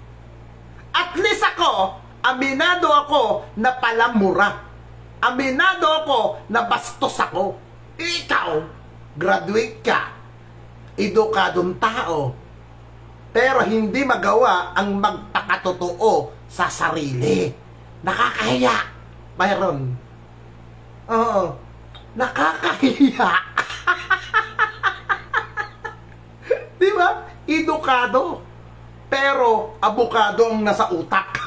Speaker 1: At least ako, aminado ako na palamura. Aminado ako na bastos ako. Ikaw, graduate ka. Edukadong tao. Pero hindi magawa ang magpakatotoo sa sarili. Nakakahiya. Mayroon. Oo. Nakakahiya. Di ba? Edukado. Pero abukado ang nasa utak.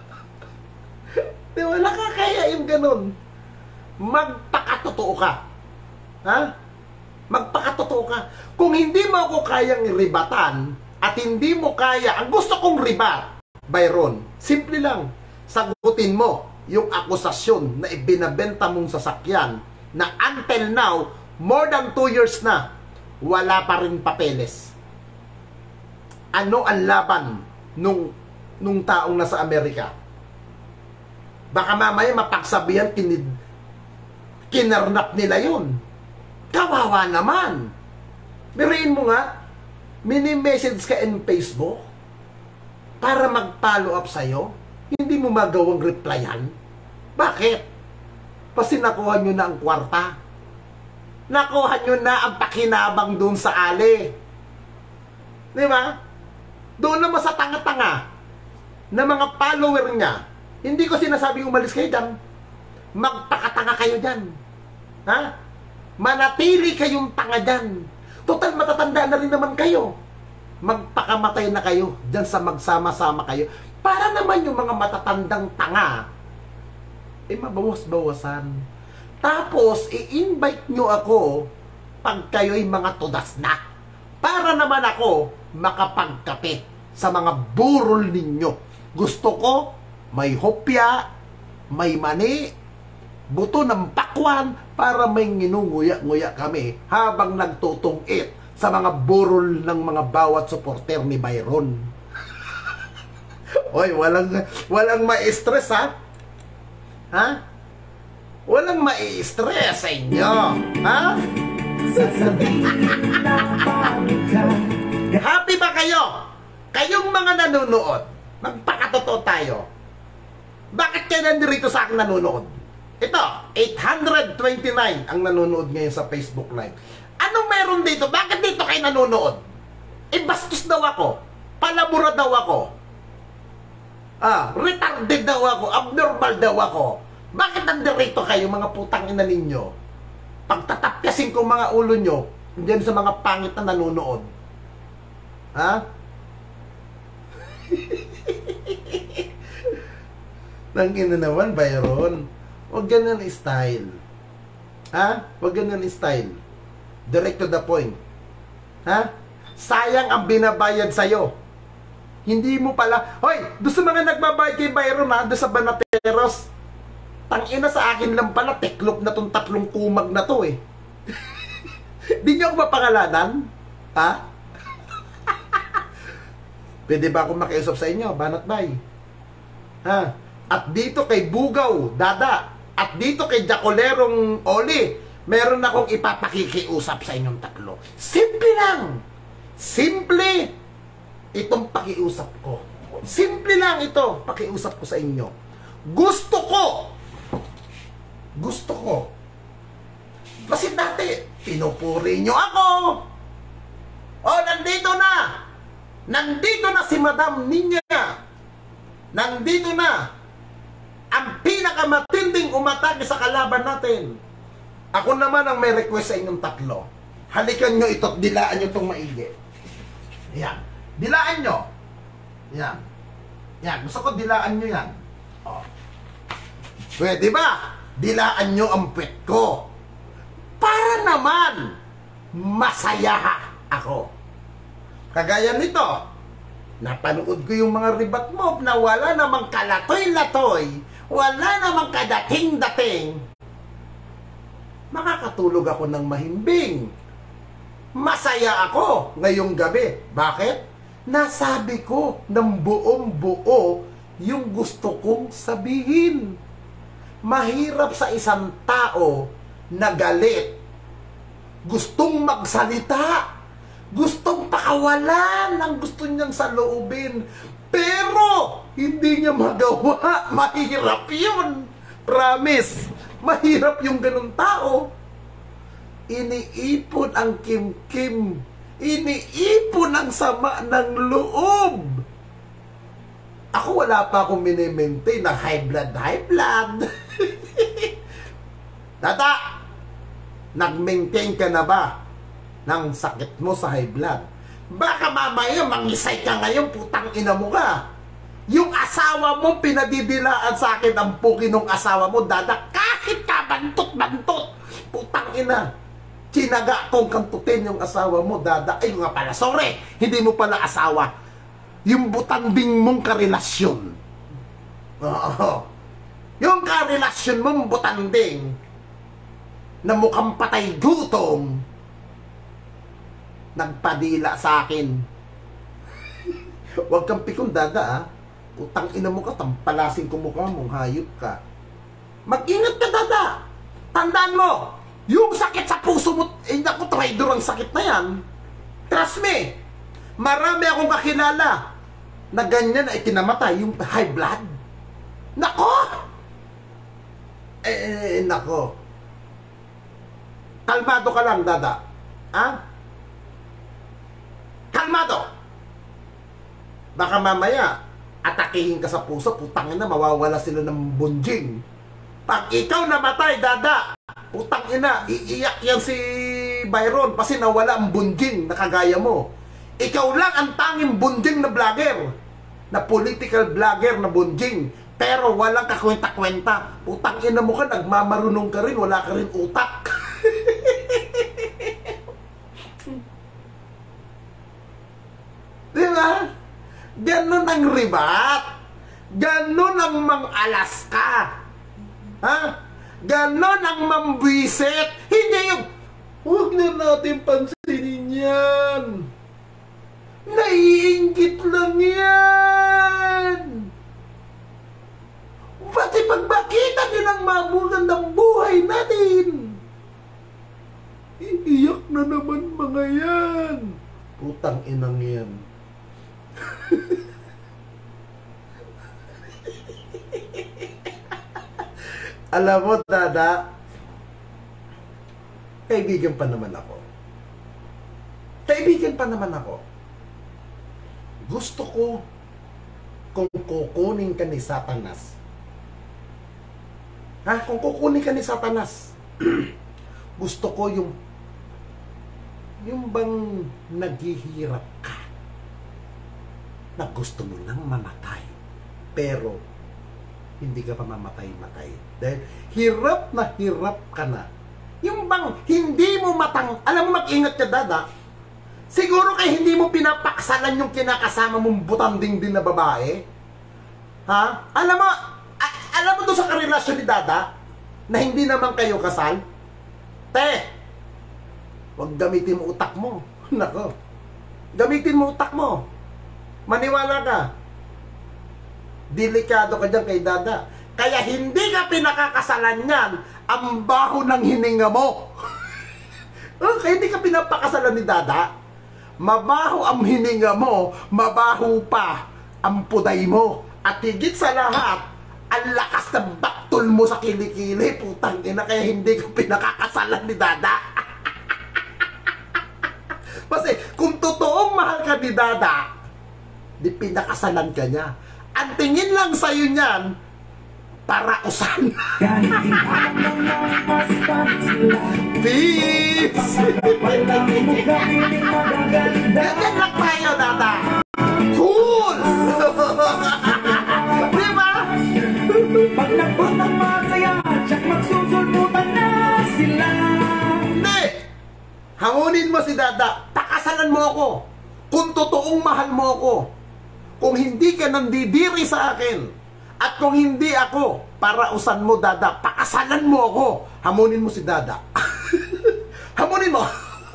Speaker 1: Di ba? Nakakahiya yung ganun. Magpakatotoo ka. Ha? Magpakatotoo ka. Kung hindi mo ako kayang ribatan at hindi mo kaya, ang gusto kong ribat, Byron, simple lang, sagutin mo yung akusasyon na ibinabenta mong sasakyan na until now, more than 2 years na, wala pa rin papeles. Ano ang laban nung taong nasa Amerika? Baka mamaya mapagsabihan kinarnap nila yun. Kawawa naman. Birain mo nga, mini-message ka in Facebook para mag-follow up sa'yo, hindi mo magawang replyan. Bakit? Kasi nakuha nyo na ang kwarta. Nakuha nyo na ang pakinabang dun sa ali. Di ba? Doon naman sa tanga-tanga na mga follower niya. Hindi ko sinasabing umalis kayo dyan. Magpakatanga kayo dyan. Ha? Manatili kayong tanga dyan. Total, matatanda na rin naman kayo. Magpakamatay na kayo dyan sa magsama-sama kayo. Para naman yung mga matatandang tanga, mabawas-bawasan. Tapos, i-invite nyo ako pag kayo'y mga tudas na. Para naman ako makapagkape sa mga burol ninyo. Gusto ko, may hopya, may mani, buto ng pakwan, para may nginunguya-nguya kami habang nagtutungit sa mga burol ng mga bawat supporter ni Byron. Oy, walang ma-stress, ha? Ha? Walang ma-stress sa inyo, ha? Happy ba kayo? Kayong mga nanonood, magpakatotoo tayo. Bakit kayo nandito sa akin nanonood? Ito, 829 ang nanonood ngayon sa Facebook Live. Anong meron dito? Bakit dito kayo nanonood? Bastos daw ako. Palabura daw ako. Retarded daw ako. Abnormal daw ako. Bakit nandito kayo, mga putang ina ninyo? Pagtatapyasin ko mga ulo nyo, dyan sa mga pangit na nanonood. Ha? Nangina naman, Byron. Huwag ganun style. Ha? Huwag ganun style. Direct to the point. Ha? Sayang ang binabayad sa'yo. Hindi mo pala, hoy, doon sa mga nagbabayad kay Byron, ha? Doon sa Banateros, tangina sa akin lang pala, teklop na tong 3 kumag na to, eh. Di nyo ako mapangalanan? Ha? Pwede ba akong makiusap sa inyo, Banat Bay? Ha? At dito kay Bugaw, Dada, at dito kay Jacolerong Oli, meron akong ipapakikiusap sa inyong 3. Simple lang. Simple itong pakiusap ko. Simple lang ito, pakiusap ko sa inyo. Gusto ko. Kasi dati, pinupuri nyo ako. Nandito na si Madam Ninya. Nandito na ang pinakamatinding umatake sa kalaban natin. Ako naman ang may request sa inyong 3. Halikan nyo ito at dilaan nyo itong maigi. Yan. Dilaan nyo. Yan. Yan. Gusto ko dilaan nyo yan. O. Pwede ba? Dilaan nyo ang puwet ko. Para naman masaya ako. Kagaya nito, napanood ko yung mga ribat mo na wala namang kalatoy-latoy, wala namang kadating-dating. Makakatulog ako ng mahimbing. Masaya ako ngayong gabi. Bakit? Nasabi ko ng buong-buo yung gusto kong sabihin. Mahirap sa isang tao na galit, gustong magsalita, gustong pakawalan ang gusto niyang saloobin, pero hindi niya magawa. Mahirap yun. Promise. Mahirap yung ganun tao. Iniipon ang kim-kim. Iniipon ang sama ng loob. Ako wala pa akong mini-maintain na high blood. Tata, nag-maintain ka na ba ng sakit mo sa high blood? Baka mamaya mangisay ka ngayon, putang ina mo ka. Yung asawa mo, pinadidilaan sa akin ang puki ng asawa mo, Dada, kahit ka bantot-bantot, putang ina. Tinaga kong kantutin yung asawa mo, Dada. Ay, nga pala, sorry, hindi mo pala asawa. Yung butanding mong karelasyon. Oo. Yung karelasyon mong butanding na mukhang patay gutom, nagpadila sa akin. Huwag kang pikon, Dada, ha? Utang ina mo ka, tampalasin ko mukha mong hayop ka. Mag-ingat ka, Dada. Tandaan mo, yung sakit sa puso mo, naku, traidor ang sakit na yan. Trust me, marami akong kakilala na ganyan na ikinamatay, yung high blood. Nako! Nako. Kalmado ka lang, Dada. Ha? Kalmado! Baka mamaya, atakihin ka sa puso, putangin na, mawawala sila ng bunjing. Pag ikaw namatay, Dada, putang ina, iiyak yan si Byron kasi nawala ang bunjing na kagaya mo. Ikaw lang ang tanging bunjing na vlogger, na political vlogger na bunjing, pero walang kakwenta-kwenta. Putang ina mo ka, nagmamarunong ka rin, wala ka rin utak. Diba? Ganon ang ribat. Ganon ang mang-alas ka. Ha? Ganon ang mambwisit. Hindi yung, huwag na natin pansinin yan. Naiinggit lang yan. Pati pagbakita nilang mabulan ng buhay natin. Iiyak na naman mga yan. Putang inang yan. Alam mo, Dada, kaibigan pa naman ako. Kaibigan pa naman ako. Gusto ko kung kukunin ka ni Satanas. Ha? Kung kukunin ka ni Satanas, gusto ko yung bang naghihirap ka na gusto mo nang mamatay, pero hindi ka pa mamatay-matay dahil hirap na hirap ka na. Yung bang hindi mo alam mo, mag-ingat ka, Dada. Siguro kay hindi mo pinapaksalan yung kinakasama mong butanding din na babae. Ha? Alam mo doon sa karelasyon ni Dada na hindi naman kayo kasal. Huwag gamitin mo utak mo. Nako. Gamitin mo utak mo. Maniwala ka. Delikado ka dyan kay Dada. Kaya hindi ka pinakakasalan yan. Ang baho ng hininga mo. Kaya hindi ka pinapakasalan ni Dada. Mabaho ang hininga mo, mabaho pa ang puday mo. At higit sa lahat, ang lakas ng baktol mo sa kilikili. Putang ina, kaya hindi ka pinakakasalan ni Dada. Kasi kung totoong mahal ka ni Dada, di pinakasalan ka niya. Ang tingin lang sa'yo niyan, parausan. Peace! Ganyan lang tayo, Dada. Cool! Di ba?
Speaker 2: Pag nagpot ang masaya, tsak magsusulputan na sila.
Speaker 1: Hindi! Hangunin mo si Dada. Pakasalan mo ako. Kung totoong mahal mo ako. Kung hindi ka nandidiri sa akin, at kung hindi ako, parausan mo, Dada, pakasalan mo ako. Hamunin mo si Dada. Hamunin mo.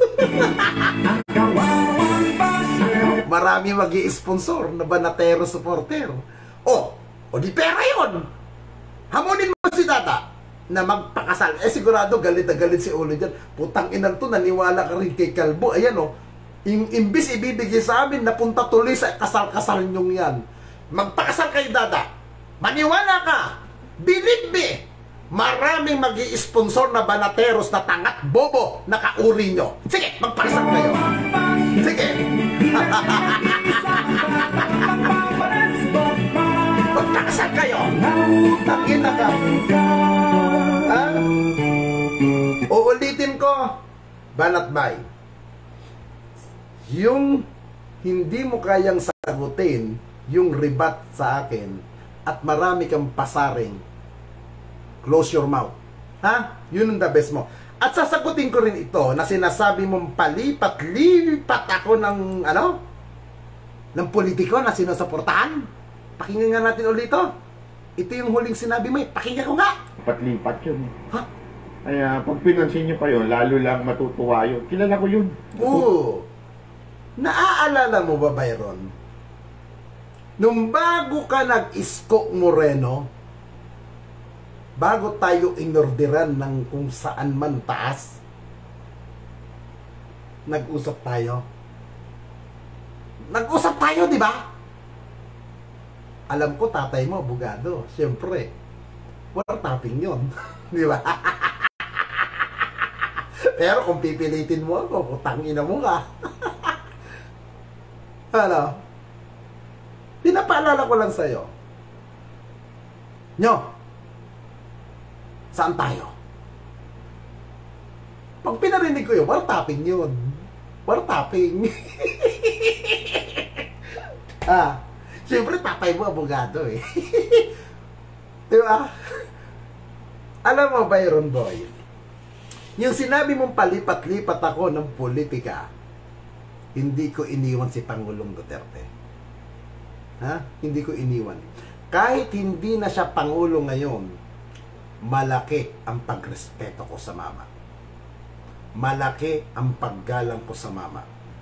Speaker 1: Marami mag-i-sponsor na Banatero supporter. O di pera yun. Hamunin mo si Dada na magpakasal. Sigurado galit na galit si ulo dyan. Putang inan to, naniwala ka rin kay Kalbo. Ayan imbis ibibigay sa amin, napunta tuloy sa kasal-kasal nyong yan. Magpakasal kay Dada. Maniwala ka. Believe me. Maraming mag-i-sponsor na Banateros na tangat bobo na kauri nyo. Sige, magpakasal kayo. Sige. Magpakasal kayo. Tangin na ka. Uulitin ko, Banatbay. Yung hindi mo kayang sagutin yung ribat sa akin at marami kang pasaring, close your mouth. Ha? Yun ang the best mo. At sasagutin ko rin ito na sinasabi mong palipat-lipat ako ng ng politiko na sinusuportahan. Pakinggan nga natin ulit ito. Ito yung huling sinabi mo. Pakinggan ko nga.
Speaker 4: Lipat-lipat yun.
Speaker 1: Ha?
Speaker 4: Kaya pag pinansin nyo pa yun, lalo lang matutuwa yun. Kilala ko yun.
Speaker 1: Oo. Naaalala mo ba, Byron? Nung bago ka nag-Isko Moreno, bago tayo inorderan ng kung saan man taas, nag-usap tayo. Nag-usap tayo, di ba? Alam ko, tatay mo, abogado. Siyempre, walang tapping yun. Di ba? Pero kung pipilitin mo ako, putangina mo ka. Ano? Pinapaalala ko lang sa'yo. Nyo, saan tayo? Pag pinarinig ko yun, walang tapping yun. Walang tapping. Siyempre, tatay mo, abogado eh. Di ba? Alam mo, Byron Boy, yung sinabi mong palipat-lipat ako ng politika, hindi ko iniwan si Pangulong Duterte. Hindi ko iniwan. Kahit hindi na siya Pangulo ngayon, malaki ang pagrespeto ko sa mama. Malaki ang paggalang ko sa mama.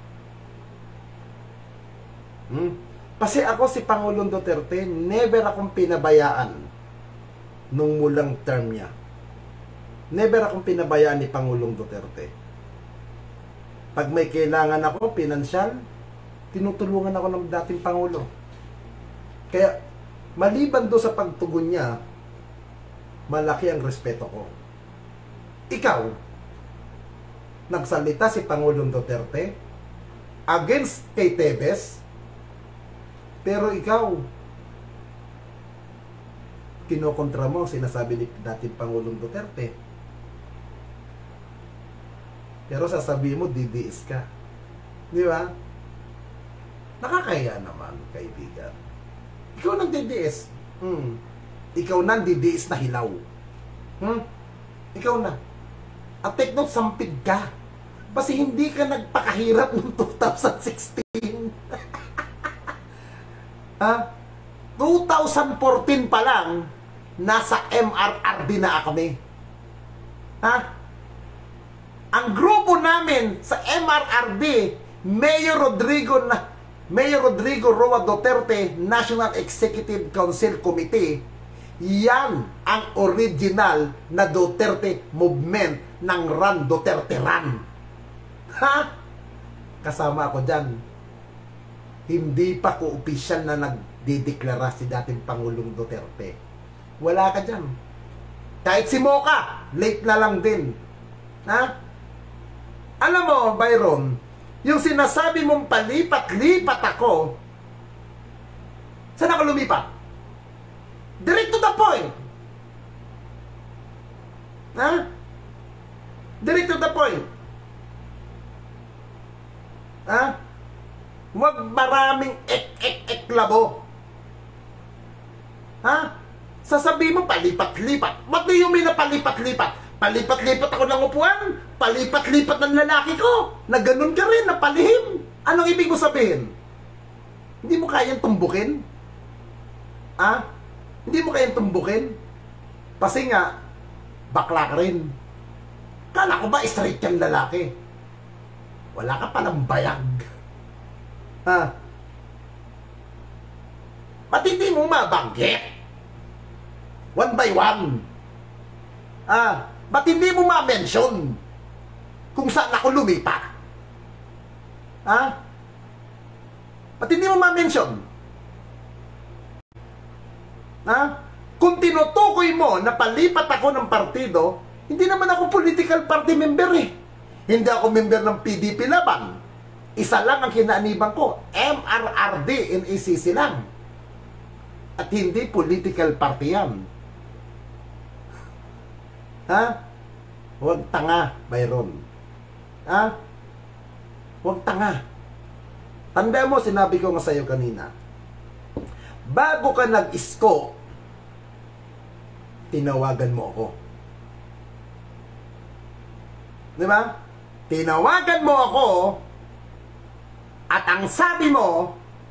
Speaker 1: Kasi ako si Pangulong Duterte, never akong pinabayaan nung mulang term niya. Never akong pinabayaan ni Pangulong Duterte. Pag may kailangan ako, pinansyal, tinutulungan ako ng dating Pangulo. Kaya, maliban do sa pagtugon niya, malaki ang respeto ko. Ikaw, nagsalita si Pangulong Duterte against kay Tevez, pero ikaw, kinokontra mo sinasabi ni dating Pangulong Duterte. Pero sasabihin mo, DDS ka. Di ba? Nakakaya naman, kaibigan. Ikaw nang DDS. Ikaw nang DDS na hilaw. Ikaw na. At take note, sampid ka. Kasi hindi ka nagpakahirap noong 2016. 2014 pa lang, nasa MRRD na kami. Ang grupo namin sa MRRD, Mayor Rodrigo Roa Duterte National Executive Council Committee, yan ang original na Duterte movement ng Run Duterte Run. Kasama ako dyan. Hindi pa ko opisyal na nagdideklara si dating Pangulong Duterte. Wala ka dyan. Kahit si Mocha, late na lang din. Alam mo, Byron, yung sinasabi mong palipat-lipat ako, saan ako lumipat? Direct to the point. Direct to the point. Huwag maraming ek-ek-ek-labo. Sasabihin mo, palipat-lipat. What do you mean na palipat-lipat? Palipat-lipat ako ng upuan? Palipat-lipat ng lalaki ko? Na ganun ka rin, na palihim? Anong ibig mo sabihin? Hindi mo kayang tumbukin? Hindi mo kayang tumbukin? Kasi nga, bakla ka rin. Kala ko ba straight kang lalaki? Wala ka palang bayag. Ba't hindi mo mabanggit? One by one. Ba't hindi mo ma-mention kung saan ako lumipat? Ba't hindi mo ma-mention? Kung tinutukoy mo na palipat ako ng partido, hindi naman ako political party member eh. Hindi ako member ng PDP Laban. Isa lang ang kinaaniban ko, MRRD in ACC lang. At hindi political party yan. Huwag tanga, Byron. Huwag tanga. Tanda mo, sinabi ko nga sa'yo kanina, bago ka nag-isko, tinawagan mo ako. Diba? Tinawagan mo ako, at ang sabi mo,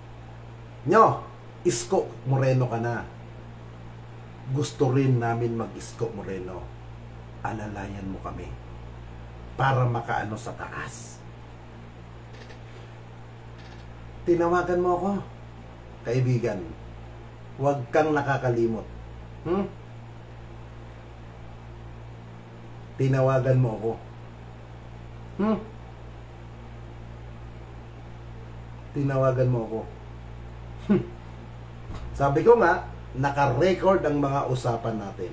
Speaker 1: Isko Moreno ka na. Gusto rin namin mag-Isko Moreno. Alalayan mo kami para makaano sa taas. Tinawagan mo ako, kaibigan. Huwag kang nakakalimot. Tinawagan mo ako. Tinawagan mo ako. Sabi ko nga, naka-record ang mga usapan natin.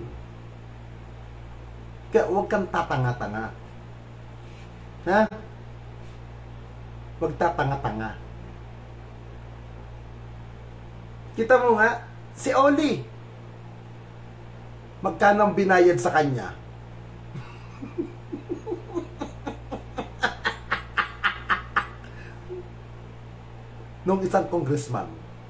Speaker 1: Kaya huwag kang tatanga-tanga. Ha? Huwag tatanga-tanga. Kita mo nga, si Oli, magkano ang binayad sa kanya? Nung isang congressman.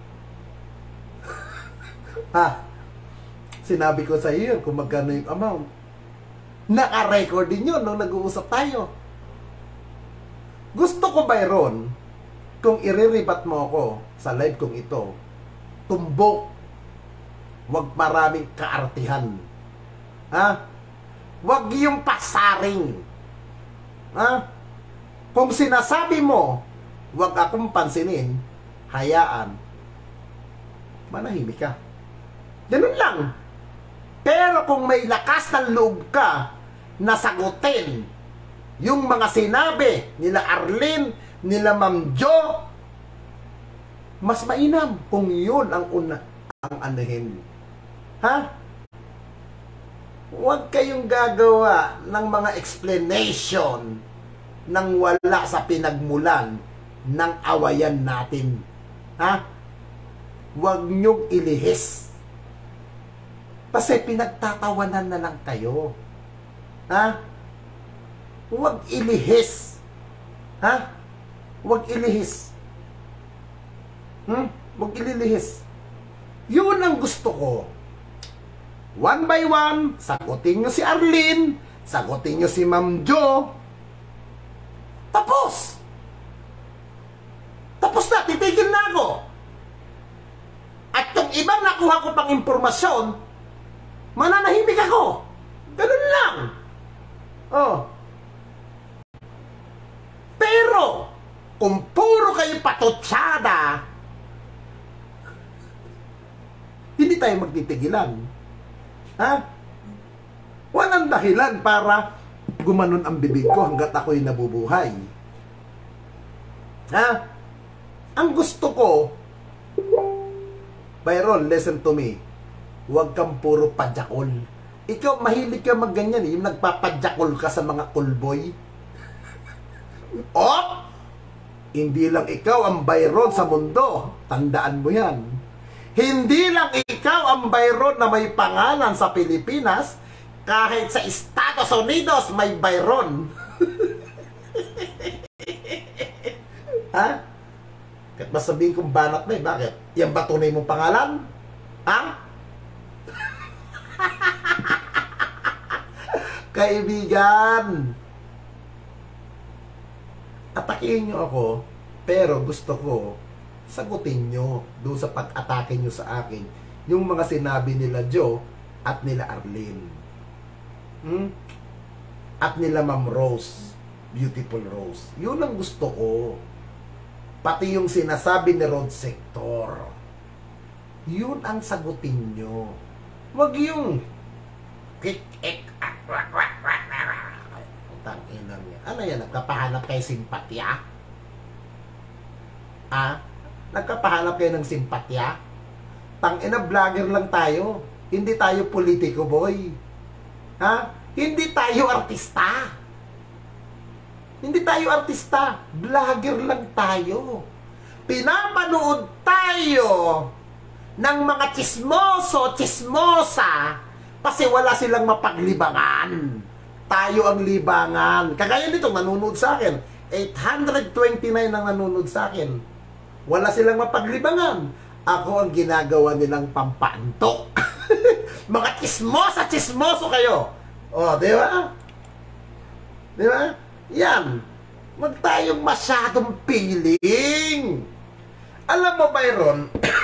Speaker 1: Ha? Sinabi ko sa iyo kung magkano yung amount. Naka-record din yun nung nag-uusap tayo. Gusto ko, Byron, kung iriribat mo ako sa live kong ito, tumbok. Huwag maraming kaartihan. Ha? Huwag yung pasaring. Ha? Kung sinasabi mo, huwag akong pansinin, hayaan, manahimik ka. Ganun lang. Pero kung may lakas ng loob ka na sagutin yung mga sinabi nila Arlene, nila Ma'am Jo, mas mainam kung yun ang anahin. Ha? Huwag kayong gagawa ng mga explanation nang wala sa pinagmulan ng awayan natin. Ha? Huwag niyong ilihis. Kasi pinagtatawanan na lang kayo. Ha? Huwag ilihis. Ha? Huwag ilihis. Huwag ililihis. Yun ang gusto ko. One by one, sagutin nyo si Arlene, sagutin nyo si Ma'am Jo. Tapos! Tapos na, titigil na ako. At yung ibang nakuha ko pang impormasyon, mananahimik ako. Ganun lang. Oh. Pero, kung puro kayo patutsada, hindi tayo magtitigilan. Ha? Walang dahilan para gumanon ang bibig ko hanggat ako'y nabubuhay. Ha? Ang gusto ko, Byron, listen to me. Huwag kang puro padjakol. Ikaw, mahilig ka magganyan, yung nagpapadjakol ka sa mga coolboy. Oh! Hindi lang ikaw ang Byron sa mundo. Tandaan mo yan. Hindi lang ikaw ang Byron na may pangalan sa Pilipinas. Kahit sa Estados Unidos may Byron. Ha? Kahit masabihin kong banat na bakit? Yan ba tunay mong pangalan? Ha? Kaibigan, atakihin nyo ako, pero gusto ko sagutin nyo doon sa pag-atake nyo sa akin yung mga sinabi nila Jo at nila Arlene. At nila Ma'am Rose, Beautiful Rose. Yun ang gusto ko. Pati yung sinasabi ni Rod Sector. Yun ang sagutin nyo. Huwag yung ano yan, nagkapahanap kayo simpatya? Nagkapahanap kayo ng simpatya? Tangina, vlogger lang tayo. Hindi tayo politiko, boy. Ha? Hindi tayo artista. Hindi tayo artista. Vlogger lang tayo. Pinapanood tayo ng mga chismoso, chismosa, kasi wala silang mapaglibangan. Tayo ang libangan. Kagaya nito, nanonood sa akin. 829 ang nanonood sa akin. Wala silang mapaglibangan. Ako ang ginagawa nilang pampantok. Mga chismosa, chismoso kayo. O, di ba? Di ba? Yan. Huwag tayong masyadong piling. Alam mo, Byron,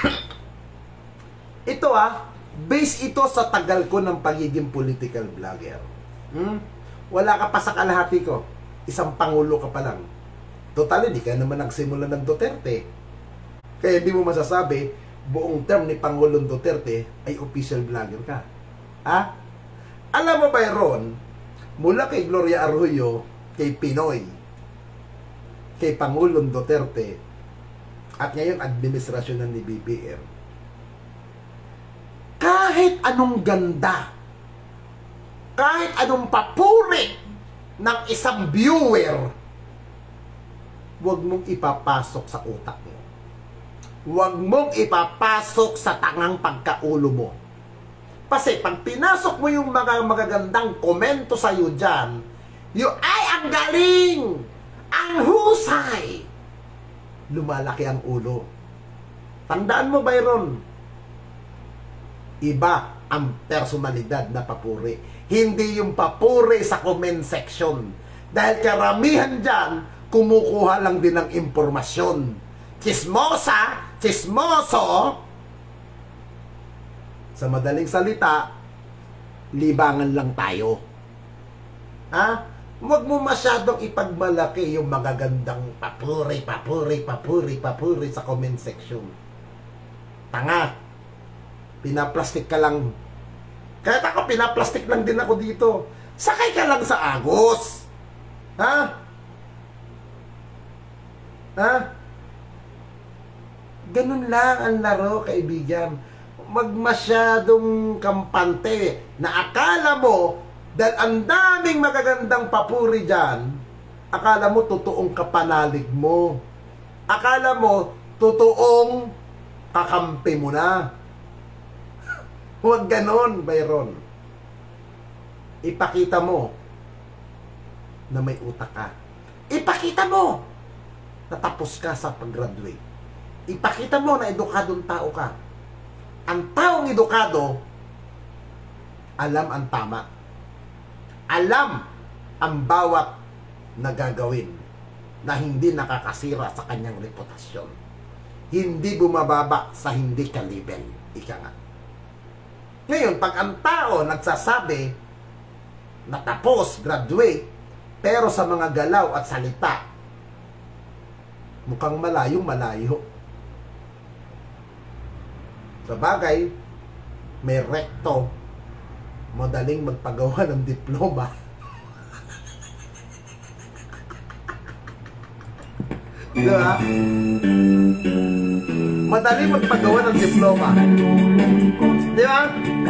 Speaker 1: ito base ito sa tagal ko ng pagiging political vlogger. Wala ka pa sa kalahati ko. Isang pangulo ka pa lang. Total, hindi ka naman nagsimula ng Duterte. Kaya hindi mo masasabi, buong term ni Pangulong Duterte ay official vlogger ka. Ha? Alam mo ba Ron, mula kay Gloria Arroyo, kay Pinoy, kay Pangulong Duterte, at ngayon administrasyon ng ni BBM, kahit anong ganda, kahit anong papuri ng isang viewer, huwag mong ipapasok sa utak mo. Huwag mong ipapasok sa tangang pagkaulo mo. Kasi pag pinasok mo yung mga magagandang komento sa'yo dyan, yung ay ang galing, ang husay, lumalaki ang ulo. Tandaan mo, Byron, iba ang personalidad na papuri. Hindi yung papuri sa comment section. Dahil karamihan dyan, kumukuha lang din ng impormasyon. Chismosa, chismoso, sa madaling salita, libangan lang tayo. Ha? Huwag mo masyadong ipagmalaki yung magagandang papuri sa comment section. Tanga. Pinaplastik ka lang. Kahit ako, pinaplastik lang din ako dito. Sakay ka lang sa agos. Ha? Ha? Ganun lang ang laro, kaibigan. Wag masyadong kampante na akala mo, dahil ang daming magagandang papuri dyan, akala mo totoong kapanalig mo. Akala mo totoong kakampi mo na. Huwag ganon, Byron. Ipakita mo na may utak ka. Ipakita mo na tapos ka sa pag-graduate. Ipakita mo na edukadong tao ka. Ang taong edukado, alam ang tama. Alam ang bawat nagagawin na hindi nakakasira sa kanyang reputasyon. Hindi bumababa sa hindi kalibel. Ika nga. Ngayon, pag ang tao nagsasabi na tapos, graduate, pero sa mga galaw at salita, mukhang malayong-malayo. Sa bagay, may rekto, madaling magpagawa ng diploma. Diba? Madaling magpagawa ng diploma. Diba?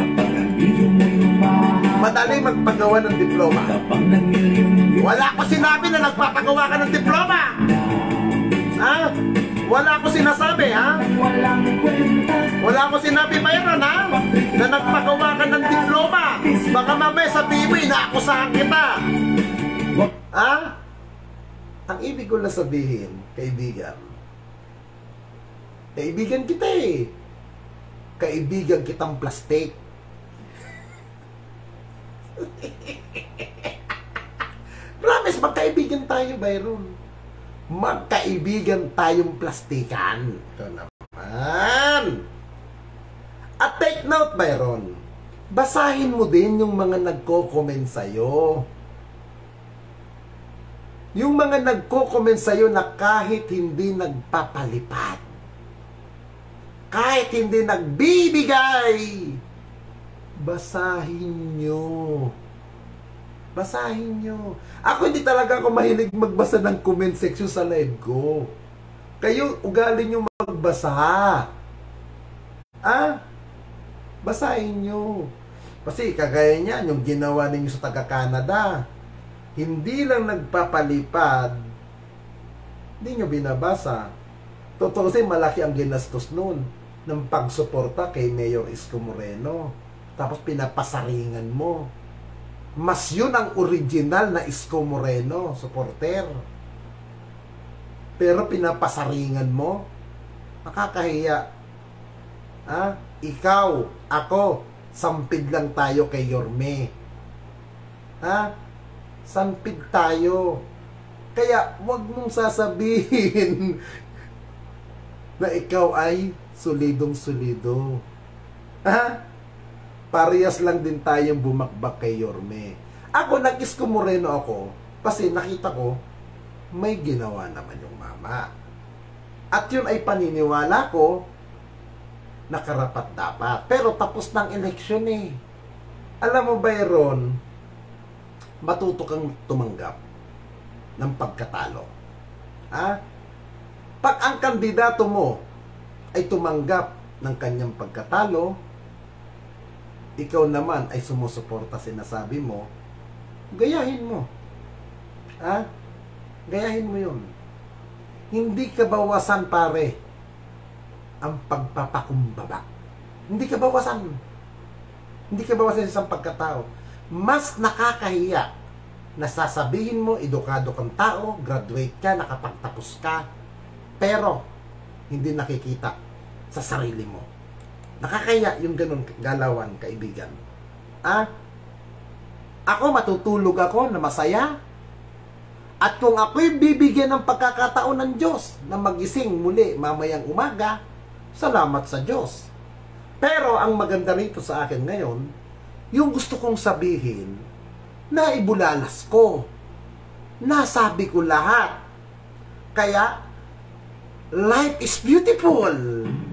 Speaker 1: Madaling magpagawa ng diploma. Wala ko sinabi na nagpapagawa ka ng diploma. Ha? Wala ko sinasabi, ha? Wala ko sinabi pa yun, ha? Na nagpagawa ka ng diploma. Baka mamaya sabihin mo, inaakusahan kita. Ha? Ang ibig ko na sabihin, kaibigan, kaibigan kita eh. Kaibigan kitang plastic. Promise, magkaibigan tayo, Byron. Magkaibigan tayong plastikan. Ito naman. At take note, Byron, basahin mo din yung mga nagko-comment sa'yo. Yung mga nagko-comment sa'yo na kahit hindi nagpapalipad, kahit hindi nagbibigay, basahin nyo. Basahin nyo. Ako hindi talaga ako mahilig magbasa ng comment section sa live ko. Kayo, ugali nyo magbasa. Ah? Basahin nyo. Kasi kagaya niyan, yung ginawa ninyo sa taga-Canada, hindi lang nagpapalipad, hindi nyo binabasa. Totoo kasi malaki ang ginastos nun ng pagsuporta kay Mayor Isko Moreno. Tapos pinapasaringan mo. Mas yun ang original na Isko Moreno, supporter. Pero pinapasaringan mo. Nakakahiya. Ha? Ikaw, ako, sampid lang tayo kay Yorme. Ha? Sampid tayo. Kaya wag mong sasabihin na ikaw ay solidong-solido. Ha? Parehas lang din tayong bumakbak kay Yorme. Ako, nag-Isko Moreno ako kasi nakita ko may ginawa naman yung mama. At yun ay paniniwala ko na karapat dapat. Pero tapos ng eleksyon eh. Alam mo ba, Ron, matuto kang tumanggap ng pagkatalo. Ha? Pag ang kandidato mo ay tumanggap ng kanyang pagkatalo, ikaw naman ay sumusuporta sinasabi mo, gayahin mo. Ha? Gayahin mo yun. Hindi ka bawasan, pare, ang pagpapakumbaba. Hindi ka bawasan. Hindi ka bawasan sa isang pagkatao. Mas nakakahiya na sasabihin mo, edukado kang tao, graduate ka, nakapagtapos ka, pero hindi nakikita sa sarili mo. Nakakahiya yung ganun galawan, kaibigan. Ako matutulog ako na masaya. At kung ako'y bibigyan ng pagkakataon ng Diyos na magising muli mamayang umaga, salamat sa Diyos. Pero ang maganda rito sa akin ngayon, yung gusto kong sabihin, na ibulalas ko. Nasabi ko lahat. Kaya, life is beautiful.